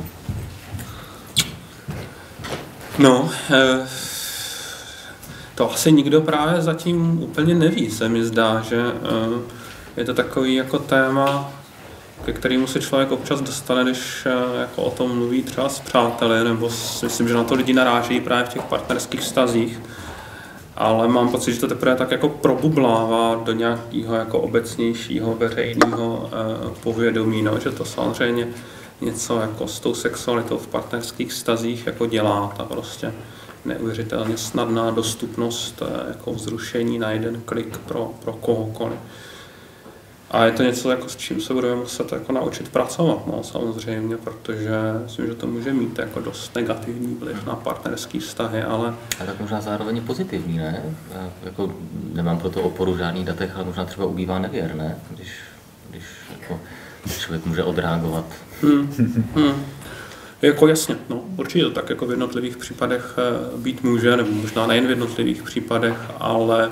No, eh, to asi nikdo právě zatím úplně neví, se mi zdá, že eh, je to takový jako téma, ke kterému se člověk občas dostane, když eh, jako o tom mluví třeba s přáteli, nebo s, myslím, že na to lidi narážejí právě v těch partnerských vztazích. Ale mám pocit, že to teprve tak jako probublává do nějakého jako obecnějšího veřejného eh, povědomí, no, že to samozřejmě něco jako s tou sexualitou v partnerských vztazích jako dělá, ta prostě neuvěřitelně snadná dostupnost eh, jako vzrušení na jeden klik pro, pro kohokoliv. A je to něco, jako, s čím se budeme muset jako naučit pracovat, no, samozřejmě, protože myslím, že to může mít jako dost negativní vliv na partnerské vztahy, ale... A tak možná zároveň pozitivní, ne? Já jako nemám pro to oporu v žádných datech, ale možná třeba ubývá nevěr, ne? Když, když jako člověk může odreagovat. Hmm. Hmm. Jako jasně, no, určitě to tak jako v jednotlivých případech být může, nebo možná nejen v jednotlivých případech, ale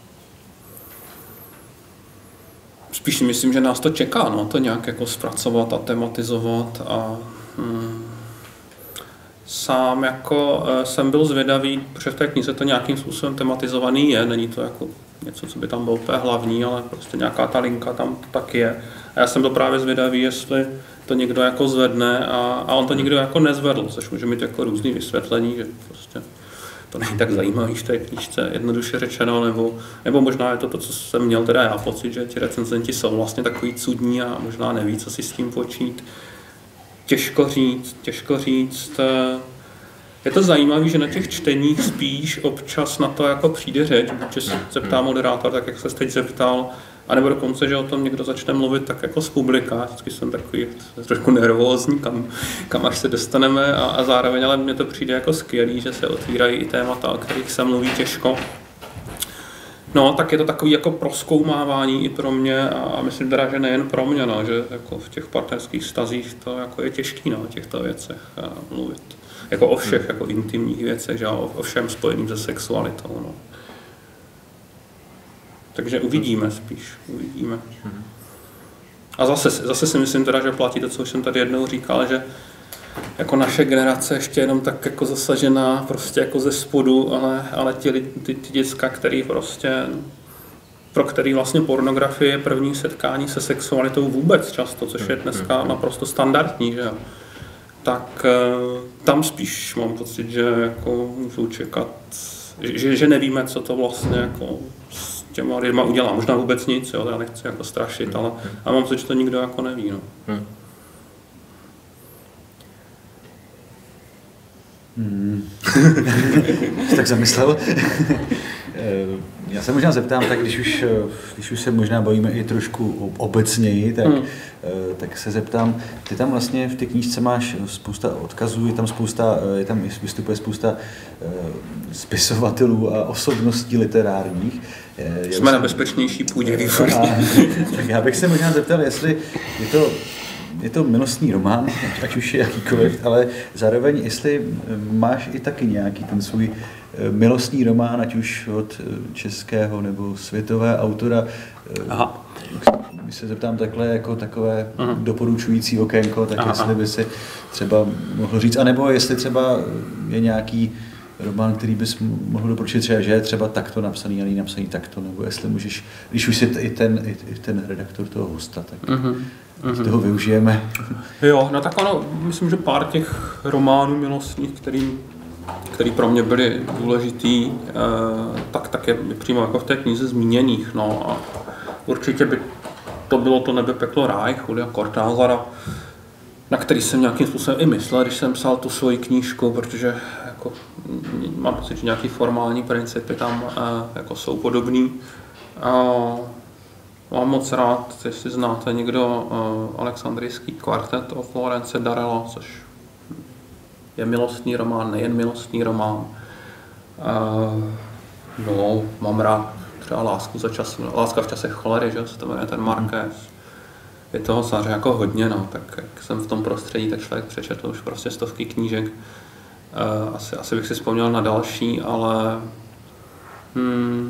spíš myslím, že nás to čeká, no, to nějak jako zpracovat a tematizovat a hmm, sám jako jsem byl zvědavý, protože v té knize to nějakým způsobem tematizovaný je, není to jako něco, co by tam bylo úplně hlavní, ale prostě nějaká ta linka tam tak je. A já jsem byl právě zvědavý, jestli to někdo jako zvedne a, a on to nikdo jako nezvedl, což může mít jako různý vysvětlení, že prostě to není tak zajímavý v té knížce, jednoduše řečeno, nebo, nebo možná je to to, co jsem měl teda já pocit, že ti recenzenti jsou vlastně takový cudní a možná neví, co si s tím počít. Těžko říct, těžko říct. Je to zajímavé, že na těch čteních spíš občas na to jako přijde řeč, protože se zeptá moderátor, tak jak se teď zeptal, a nebo dokonce, že o tom někdo začne mluvit tak jako z publika, vždycky jsem takový trošku nervózní, kam, kam až se dostaneme a, a zároveň, ale mně to přijde jako skvělý, že se otvírají i témata, o kterých se mluví těžko. No, tak je to takový jako prozkoumávání i pro mě a, a myslím teda, že nejen pro mě, no, že jako v těch partnerských vztazích to jako je těžký, no, o těchto věcech mluvit. Jako o všech jako intimních věcech, že o, o všem spojeným se sexualitou, no. Takže uvidíme spíš, uvidíme. A zase, zase si myslím teda, že platí to, co už jsem tady jednou říkal, že jako naše generace ještě jenom tak jako zasažená prostě jako ze spodu, ale, ale ti, ty, ty děcka, který prostě, pro který vlastně pornografie je první setkání se sexualitou vůbec často, což je dneska naprosto standardní, že jo. Tak tam spíš mám pocit, že jako můžu čekat, že, že nevíme, co to vlastně jako těma lidma udělá. Možná vůbec nic, jo, já nechci jako strašit, ale a mám pocit, že to nikdo jako neví. No. Hmm. Hmm. Tak zamyslel. Já se možná zeptám, tak když už, když už se možná bavíme i trošku obecněji, tak, hmm. tak se zeptám, ty tam vlastně v té knížce máš spousta odkazů, je tam spousta, je tam vystupuje spousta spisovatelů a osobností literárních. Jsme já na bezpečnější půdě vývoji. Tak já bych se možná zeptal, jestli je to Je to milostný román, ať už je jakýkoliv, ale zároveň, jestli máš i taky nějaký ten svůj milostný román, ať už od českého nebo světové autora. Aha. Když se zeptám takhle, jako takové Aha. doporučující okénko, tak Aha. jestli by si třeba mohl říct, anebo jestli třeba je nějaký román, který bys mohl doporučit, třeba, že je třeba takto napsaný, ale napsaný takto, nebo jestli můžeš, když už jsi i ten, i ten redaktor toho hosta, tak uh-huh. Uh-huh. toho využijeme. Jo, no tak ano, myslím, že pár těch románů milostných, který, který pro mě byly důležitý, eh, tak, tak je přímo jako v té knize zmíněných. No, a určitě by to bylo To nebe, peklo, ráj, Julia Cortázara, na který jsem nějakým způsobem i myslel, když jsem psal tu svoji knížku, protože jako, mám pocit, že nějaký formální principy tam eh, jako jsou podobný. Eh, mám moc rád, jestli znáte někdo eh, Alexandrijský kvartet od Lorence Darela, což je milostný román, nejen milostný román. Eh, no, mám rád třeba Lásku za čas, Láska v časech cholery, že se to jmenuje ten Marquez. Je toho samozřejmě jako hodně, no, tak jak jsem v tom prostředí, tak člověk přečetl už prostě stovky knížek. Uh, asi, asi bych si vzpomněl na další, ale hmm,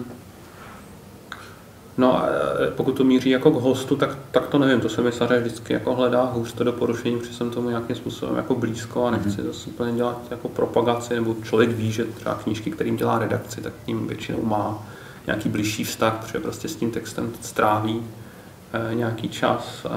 no, pokud to míří jako k hostu, tak, tak to nevím, to se mi samozřejmě vždycky jako hledá hůř to doporučení, protože jsem tomu nějakým způsobem jako blízko a nechci mm-hmm. zase úplně dělat jako propagaci, nebo člověk ví, že třeba knížky, kterým dělá redakci, tak k ním většinou má nějaký blížší vztah, protože prostě s tím textem stráví nějaký čas,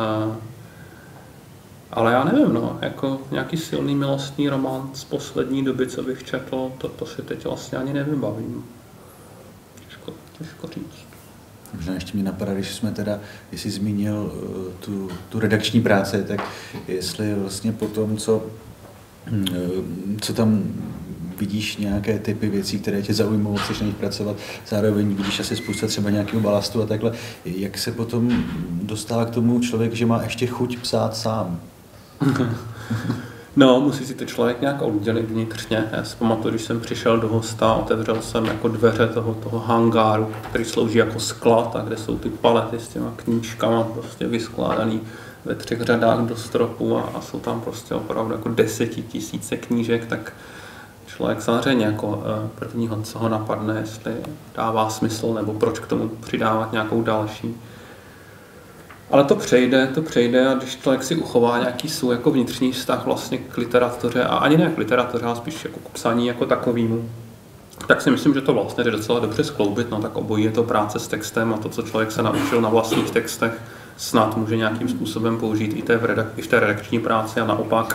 ale já nevím, no, jako nějaký silný milostný román z poslední doby, co bych četl, to, to si teď vlastně ani nevybavím. Těžko, těžko říct. Možná ještě mě napadá, když jsme teda, jestli zmínil tu, tu redakční práci, tak jestli vlastně po tom, co, co tam vidíš nějaké typy věcí, které tě zaujmou, chceš na nich pracovat, zároveň vidíš asi spousta třeba nějakého balastu a takhle. Jak se potom dostává k tomu člověk, že má ještě chuť psát sám? No, musí si to člověk nějak oddělit vnitřně. Já si pamatuju, když jsem přišel do hosta, otevřel jsem jako dveře toho, toho hangáru, který slouží jako sklad a kde jsou ty palety s těma knížkama prostě vyskládaný ve třech řadách do stropu a, a jsou tam prostě opravdu jako desetitisíce knížek, tak člověk samozřejmě jako prvního, co ho napadne, jestli dává smysl nebo proč k tomu přidávat nějakou další. Ale to přejde, to přejde a když člověk si uchová nějaký svůj jako vnitřní vztah vlastně k literatuře a ani ne k literatuře, ale spíš jako k psaní jako takovému, tak si myslím, že to vlastně jde docela dobře skloubit. No tak obojí je to práce s textem a to, co člověk se naučil na vlastních textech, snad může nějakým způsobem použít i, té v, redak- i v té redakční práci a naopak.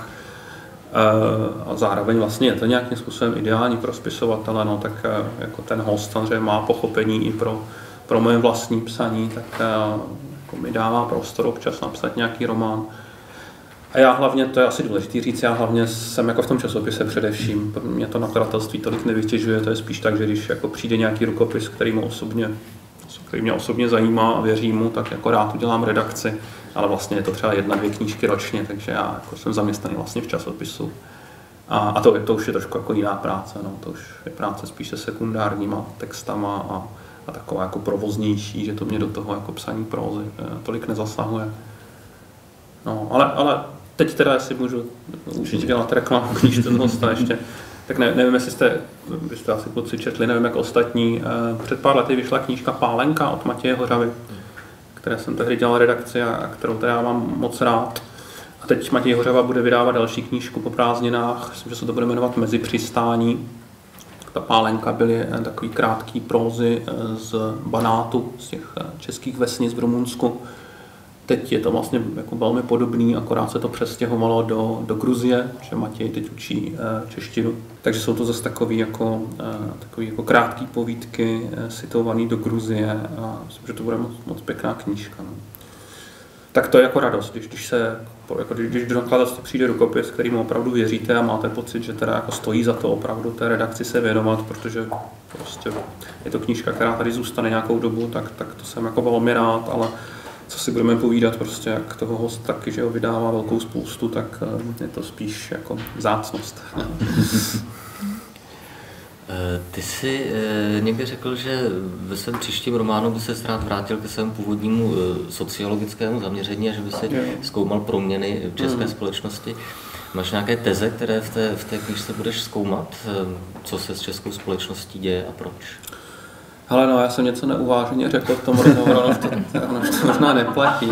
E, a zároveň vlastně je to nějakým způsobem ideální pro spisovatele, no tak e, jako ten host samozřejmě má pochopení i pro, pro moje vlastní psaní, tak e, mi dává prostor občas napsat nějaký román. A já hlavně, to je asi důležité říct, já hlavně jsem jako v tom časopise především. Pro mě to nakladatelství tolik nevytěžuje, to je spíš tak, že když jako přijde nějaký rukopis, který, mu osobně, který mě osobně zajímá a věřím mu, tak jako rád udělám redakci, ale vlastně je to třeba jedna, dvě knížky ročně, takže já jako jsem zaměstnaný vlastně v časopisu. A, a to, to už je trošku jako jiná práce, no. To už je práce spíš se sekundárníma textama a a taková jako provoznější, že to mě do toho jako psaní prózy tolik nezasahuje. No, ale, ale teď teda, jestli můžu určitě dělat reklamu knížce z hosta ještě, tak ne, nevím, jestli jste, byste asi kluci četli, nevím jak ostatní, před pár lety vyšla knížka Pálenka od Matěje Hořavy, které jsem tehdy dělal redakci a, a kterou teda já mám moc rád. A teď Matěj Hořava bude vydávat další knížku po prázdninách, myslím, že se to bude jmenovat Mezi přistání. Ta Pálenka byly takový krátký prózy z Banátu, z těch českých vesnic v Rumunsku. Teď je to vlastně jako velmi podobný, akorát se to přestěhovalo do, do Gruzie, že Matěj teď učí češtinu. Takže jsou to zase takový jako, takový jako krátký povídky situovaný do Gruzie a myslím, že to bude moc, moc pěkná knížka. No. Tak to je jako radost, když, když se jako když do nakladatelství přijde rukopis, kterýmu opravdu věříte a máte pocit, že teda jako stojí za to opravdu té redakci se věnovat, protože prostě je to knížka, která tady zůstane nějakou dobu, tak, tak to jsem jako velmi rád, ale co si budeme povídat, prostě jak toho host taky, že ho vydává velkou spoustu, tak je to spíš jako vzácnost. Ty jsi někdy řekl, že ve svém příštím románu by se rád vrátil ke svému původnímu sociologickému zaměření a že by si zkoumal proměny v české společnosti. Máš nějaké teze, které v té, v té knížce budeš zkoumat? Co se s českou společností děje a proč? Hele, no, já jsem něco neuváženě řekl v tom rozhovoru, no, to, no, to možná neplatí.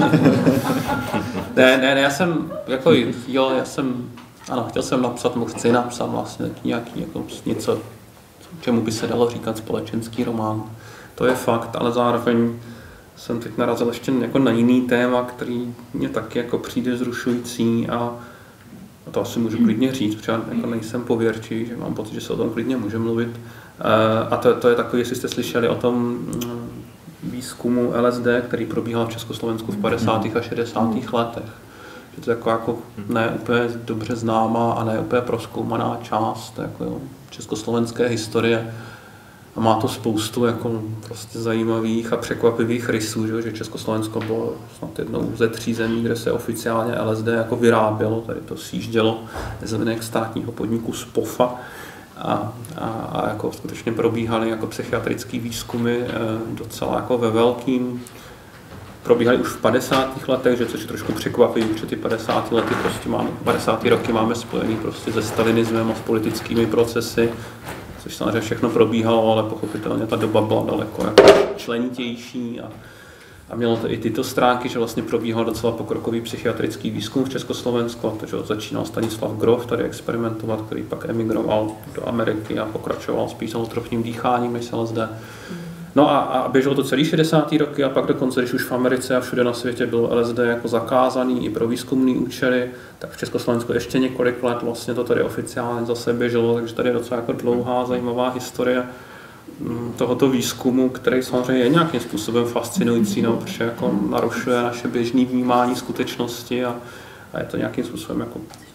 ne, ne, ne, já jsem, jako, jo, já jsem, ano, chtěl jsem napsat, mu chci napsat vlastně nějaký, jako něco, čemu by se dalo říkat společenský román. To je fakt, ale zároveň jsem teď narazil ještě jako na jiný téma, který mě taky jako přijde zrušující a, a to asi můžu klidně říct, protože jako nejsem pověrčivý, že mám pocit, že se o tom klidně může mluvit. A to, to je takový, jestli jste slyšeli o tom výzkumu L S D, který probíhal v Československu v padesátých a šedesátých letech. Že to je jako, jako ne úplně dobře známá a ne úplně prozkoumaná část jako československé historie. A má to spoustu jako prostě zajímavých a překvapivých rysů, že, že Československo bylo snad jednou ze tří zemí, kde se oficiálně L S D jako vyrábělo, tady to sjíždělo z státního podniku SPOFA. A, a, a jako skutečně probíhaly jako psychiatrické výzkumy e, docela jako ve velkým. Probíhaly už v padesátých letech, že což je trošku překvapivý, protože ty padesátá lety prostě máme, padesátá roky máme spojený prostě se stalinismem a s politickými procesy, což samozřejmě všechno probíhalo, ale pochopitelně ta doba byla daleko jako členitější a, a mělo to i tyto stránky, že vlastně probíhal docela pokrokový psychiatrický výzkum v Československu, takže začínal Stanislav Grof tady experimentovat, který pak emigroval do Ameriky a pokračoval spíš s holotropním dýcháním než L S D. No a, a běželo to celý šedesátá roky a pak dokonce, když už v Americe a všude na světě bylo L S D jako zakázaný i pro výzkumné účely, tak v Československu ještě několik let vlastně to tady oficiálně zase běželo, takže tady je docela jako dlouhá, zajímavá historie tohoto výzkumu, který samozřejmě je nějakým způsobem fascinující, no, protože jako narušuje naše běžné vnímání skutečnosti a, a je to nějakým způsobem jako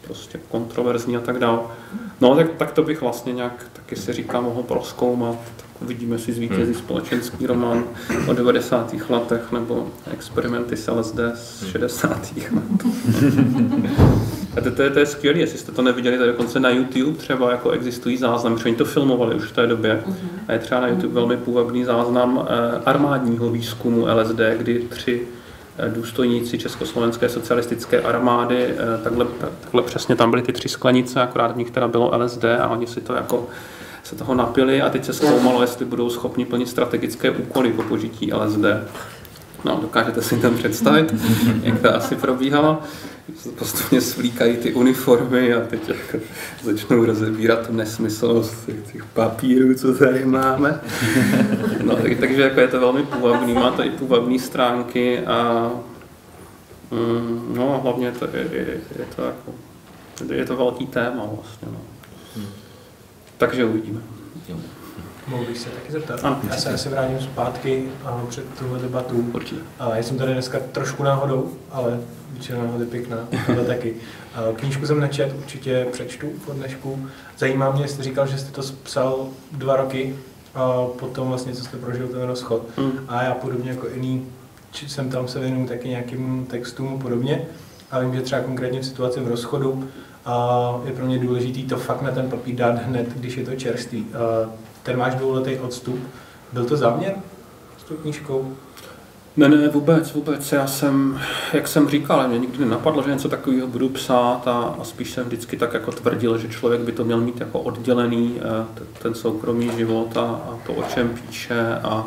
prostě kontroverzní a tak dále. No tak, tak to bych vlastně nějak, taky si říkám, mohl prozkoumat. Uvidíme, si zvítězí společenský román o devadesátých letech nebo experimenty s L S D z šedesátých let. A to, to, je, to je skvělé, jestli jste to neviděli, to je dokonce na YouTube třeba jako existují záznamy, protože oni to filmovali už v té době. A je třeba na YouTube velmi půvabný záznam armádního výzkumu L S D, kdy tři důstojníci Československé socialistické armády, takhle, takhle přesně tam byly ty tři sklenice, akorát v nich teda bylo L S D a oni si to jako se toho napili a teď se zkoumalo, jestli budou schopni plnit strategické úkoly po požití L S D. No, dokážete si tam představit, jak to asi probíhalo. Postupně svlíkají ty uniformy a teď jako začnou rozebírat tu nesmyslnost těch papírů, co tady máme. No, tak, takže jako je to velmi půvabný, má to i půvabné stránky a mm, no a hlavně to je, je, je, to jako, je to velký téma vlastně. No. Takže uvidíme. Mohl bych se taky zeptat. Ano, já se asi vrátím zpátky a před tuhle debatu. Určitě. A já jsem tady dneska trošku náhodou, ale většinou náhody pěkná, ale taky. A knížku jsem nečet, určitě přečtu po dnešku. Zajímá mě, jste říkal, že jste to psal dva roky a potom vlastně, co jste prožil ten rozchod. Mm. A já podobně jako jiný, jsem tam se věnuju taky nějakým textům a podobně. A vím, že třeba konkrétně v situaci v rozchodu a je pro mě důležitý to fakt na ten papír dát hned, když je to čerstvý. A ten máš dvouletý odstup. Byl to záměr s tou knížkou? Ne, ne, vůbec, vůbec. Já jsem, jak jsem říkal, mě nikdy nenapadlo, že něco takového budu psát a, a spíš jsem vždycky tak jako tvrdil, že člověk by to měl mít jako oddělený, ten soukromý život a, a to, o čem píše a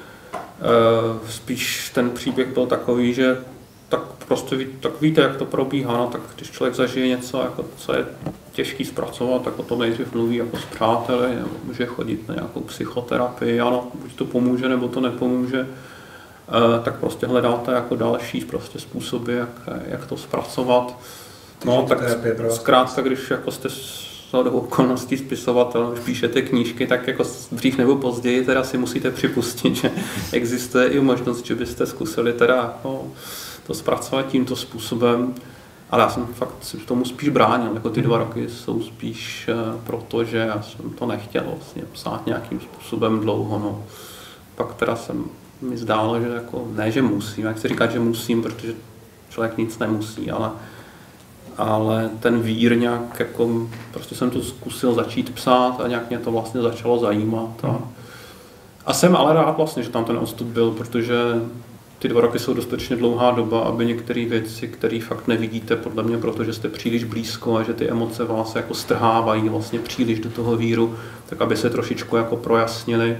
e, spíš ten příběh byl takový, že tak prostě ví, tak víte, jak to probíhá, no, tak když člověk zažije něco, jako, co je těžký zpracovat, tak o tom nejdřív mluví jako s přáteli, nebo může chodit na nějakou psychoterapii, ano, buď to pomůže, nebo to nepomůže, e, tak prostě hledáte jako další prostě způsoby, jak, jak to zpracovat. No, tak zkrátka, když jako jste z okolností spisovatel, když píšete knížky, tak jako dřív nebo později teda si musíte připustit, že existuje i možnost, že byste zkusili teda no, to zpracovat tímto způsobem. Ale já jsem fakt si tomu spíš bránil, jako ty dva roky jsou spíš proto, že já jsem to nechtěl vlastně psát nějakým způsobem dlouho. No. Pak teda jsem mi zdálo, že jako, ne, že musím, jak se říkat, že musím, protože člověk nic nemusí, ale, ale ten vír nějak, jako, prostě jsem to zkusil začít psát a nějak mě to vlastně začalo zajímat. A, a jsem ale rád vlastně, že tam ten odstup byl, protože ty dva roky jsou dostatečně dlouhá doba, aby některé věci, které fakt nevidíte, podle mě, protože jste příliš blízko a že ty emoce vás jako strhávají vlastně příliš do toho víru, tak aby se trošičku jako projasnily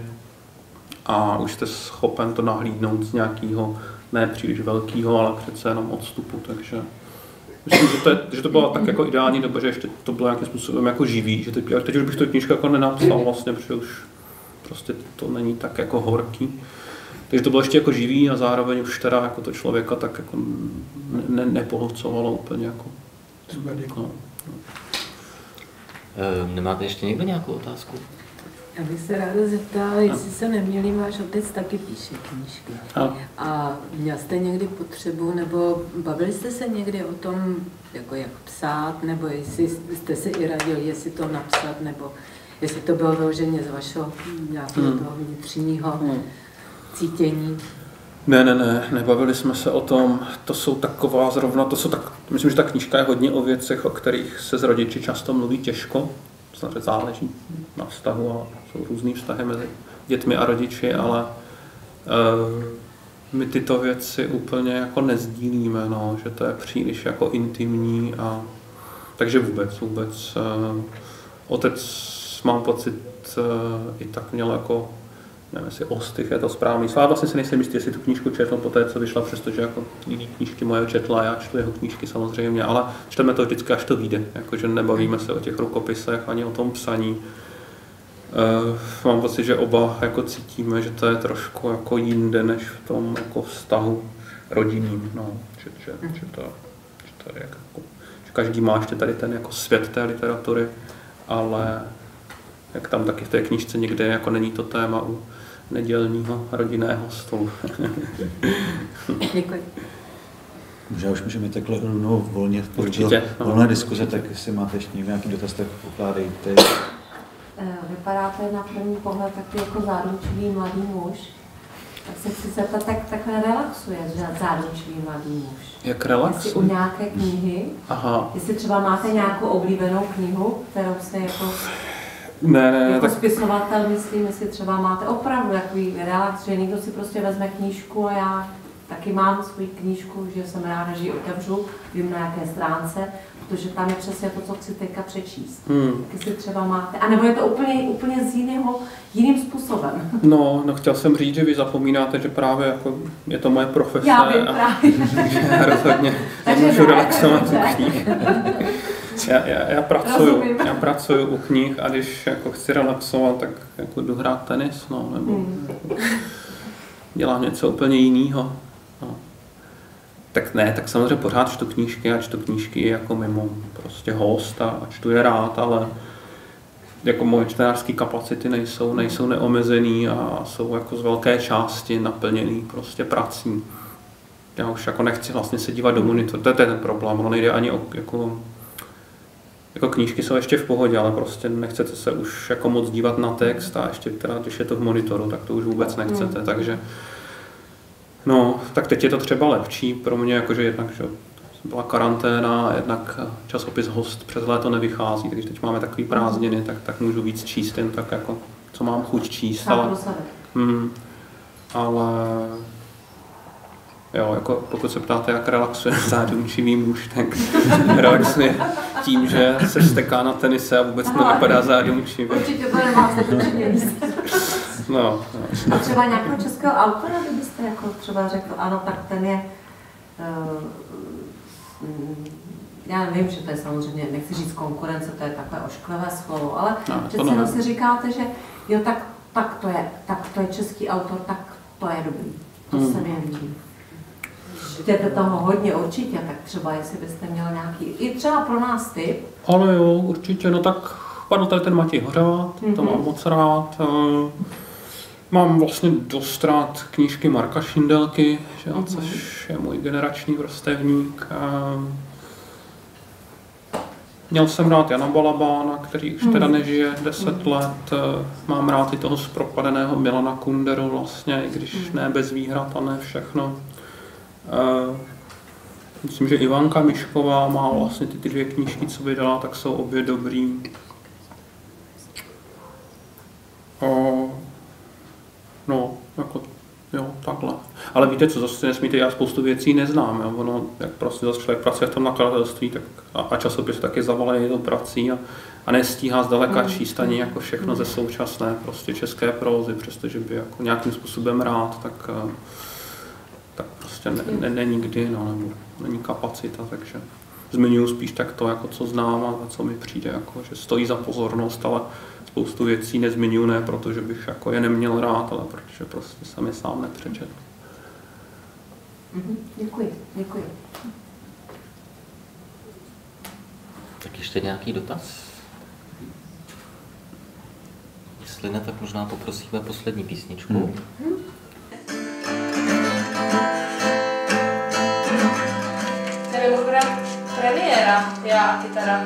a už jste schopen to nahlídnout z nějakého ne příliš velkého, ale přece jenom odstupu, takže myslím, že to, je, že to byla tak jako ideální doba, že ještě to bylo nějakým způsobem jako živý, že teď, teď už bych to knížku jako nenapsal vlastně, protože už prostě to není tak jako horký. Takže to bylo ještě jako živý a zároveň už teda jako to člověka tak jako ne, nepohlcovalo úplně jako. Super, děkuji. No. E, nemáte ještě někdo nějakou otázku? Já bych se ráda zeptala, jestli se neměli, váš otec taky píše knížky. A, a měl jste někdy potřebu, nebo bavili jste se někdy o tom, jako jak psát, nebo jestli jste se i radili, jestli to napsat, nebo jestli to bylo vyloženě z vašeho nějakého hmm. toho vnitřního hmm. cítění? Ne, ne, ne, nebavili jsme se o tom, to jsou taková zrovna, to jsou tak, myslím, že ta knížka je hodně o věcech, o kterých se s rodiči často mluví těžko, samozřejmě záleží na vztahu a jsou různý vztahy mezi dětmi a rodiči, ale uh, my tyto věci úplně jako nezdílíme, no, že to je příliš jako intimní a takže vůbec, vůbec. Uh, otec, mám pocit, uh, i tak měl jako nevím, jestli ostych je to správný. Já vlastně si nejsem jistý, jestli tu knížku četl po té, co vyšla, přestože jako jiný knížky moje četla, já čtu jeho knížky samozřejmě, ale čteme to vždycky, až to vyjde. Jakože nebavíme se o těch rukopisech ani o tom psaní. Uh, mám pocit, že oba jako cítíme, že to je trošku jako jinde, než v tom jako vztahu rodinným. No, že, že, že, to, že, to je jako, že každý má ještě tady ten jako svět té literatury, ale jak tam taky v té knížce někde jako není to téma u nedělního rodinného stolu. Děkuji. Možná už můžeme takhle rovnou volně Určitě, do volné diskuze, tak jestli máte ještě nějaký dotaz, tak pokládejte. Vypadáte na první pohled taky jako záručivý mladý muž. Tak se chci zeptat, tak takhle relaxuje záručivý mladý muž. Jak relaxuje? Jestli u nějaké knihy, Aha. jestli třeba máte nějakou oblíbenou knihu, kterou se jako, ne, ne, jako tak... spisovatel myslím, jestli třeba máte opravdu takový relax, že někdo si prostě vezme knížku a já taky mám svou knížku, že jsem ráda, že ji otevřu, vím na jaké stránce, protože tam je přesně to, co chci teďka přečíst. Hmm. Tak jestli třeba máte, anebo je to úplně, úplně z jiného, jiným způsobem. No, no, chtěl jsem říct, že vy zapomínáte, že právě jako je to moje profese. Já vím, a právě. já rozhodně nemůžu relaxovat u knih. Já, já, já, pracuju, já pracuju u knih a když jako chci relaxovat, tak jako jdu hrát tenis, no, nebo hmm. jako dělám něco úplně jiného. No. Tak ne, tak samozřejmě pořád čtu knížky a čtu knížky jako mimo prostě host a čtu je rád, ale jako moje čtenářské kapacity nejsou, nejsou neomezený a jsou jako z velké části naplněný prostě prací. Já už jako nechci vlastně se dívat do monitoru, to je ten problém, ono nejde ani o jako, jako knížky jsou ještě v pohodě, ale prostě nechcete se už jako moc dívat na text a ještě teda, když je to v monitoru, tak to už vůbec nechcete, mm. takže no, tak teď je to třeba lepší pro mě, jakože jednak, že byla karanténa a jednak časopis Host přes léto nevychází, takže teď máme takový prázdniny, tak, tak můžu víc číst jen tak jako, co mám chuť číst, ale, mm, ale jo, jako pokud se ptáte, jak relaxuje zádomčivý muž, tak relaxuje tím, že se steká na tenise a vůbec Aha, nevypadá zádomčivý. Určitě to nemá se No, no. A třeba nějakého českého autora, kdybyste jako třeba řekl, ano, tak ten je, uh, já nevím, že to je samozřejmě, nechci říct konkurence, to je takové ošklivé slovo, ale no, přece jenom si říkáte, že jo, tak, tak, to je, tak to je český autor, tak to je dobrý, to hmm. se mi líbí. Čtěte toho hodně určitě, tak třeba jestli byste měl nějaký, i třeba pro nás tip. Ale jo, určitě, no tak padl tady ten Matěj Hořavát, mm-hmm. to mám moc rád. Mám vlastně dost rád knížky Marka Šindelky, že, mm-hmm. což je můj generační vrstevník. Měl jsem rád Jana Balabána, který už teda nežije deset let. Mám rád i toho zpropadeného Milana Kunderu vlastně, i když ne bez výhrad a ne všechno. Myslím, že Ivanka Mišková má vlastně ty, ty dvě knížky, co vydala, tak jsou obě dobrý. No, jako, jo, takhle. Ale víte co, zase nesmíte, já spoustu věcí neznám, jo. Ono, jak prostě zase člověk pracuje v tom nakladatelství, tak a, a časopis taky zavalený tou prací a, a nestíhá zdaleka číst ani jako všechno ze současné prostě české prózy, přestože by jako nějakým způsobem rád, tak, tak prostě ne, ne, není kdy, no, nebo není kapacita, takže zmiňuji spíš tak to, jako co znám a co mi přijde, jako, že stojí za pozornost, ale spoustu věcí nezmiňuji, ne protože bych jako je neměl rád, ale protože prostě jsem je sám nepřečetl. Mm-hmm. Děkuji, děkuji. Tak ještě nějaký dotaz? Jestli ne, tak možná poprosíme poslední písničku. Mm. To je mimochodem premiéra, já a kytara.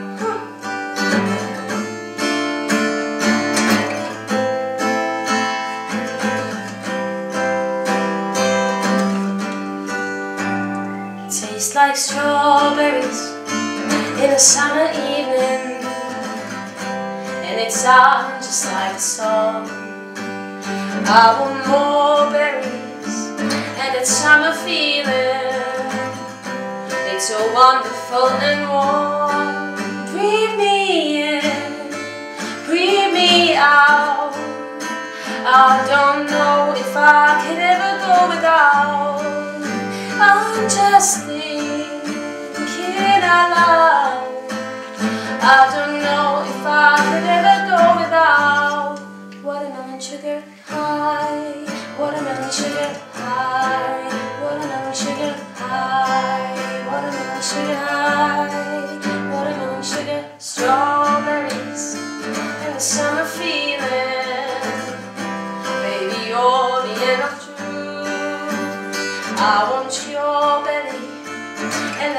Tastes like strawberries in a summer evening, and it sounds just like a song. I want more berries and that summer feeling. It's so wonderful and warm. Breathe me in, breathe me out. I don't know if I could ever go without. I'm just thinking out loud. I don't know if I could ever go without. Watermelon sugar high, watermelon sugar high, watermelon sugar high, watermelon sugar high, watermelon sugar, strawberries and the summer feeling. Baby, you're the end of truth. I want your belly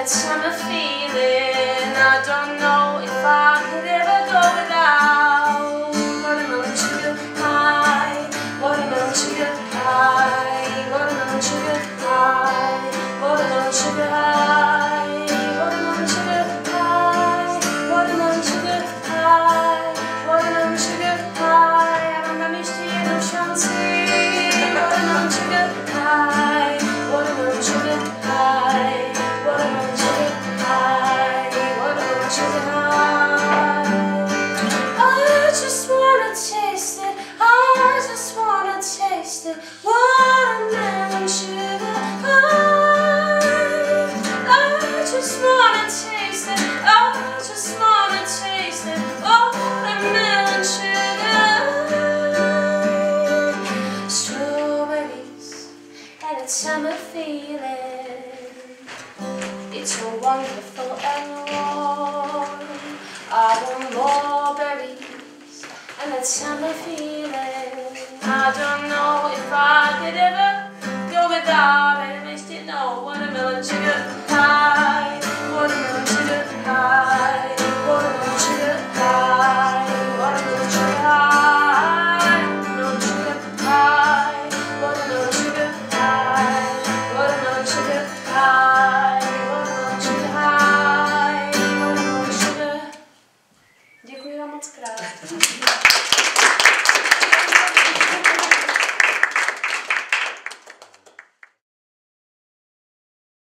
it's summer feeling. I don't know if I could ever go without watermelon sugar high, watermelon sugar high, watermelon sugar high, watermelon sugar high, watermelon sugar high, watermelon sugar high, watermelon sugar high. Já mám tam ještě jednu šanci. Watermelon sugar high, watermelon sugar high, watermelon sugar high, watermelon sugar high. I just wanna taste it, I just wanna taste it. Watermelon sugar high. I just wanna taste it, I just wanna taste it. Watermelon sugar high. Strawberries and it's summer feeling. It's so wonderful and warm. I want more berries and that summer feeling. I don't know if I could ever go without it. Makes you know watermelon sugar.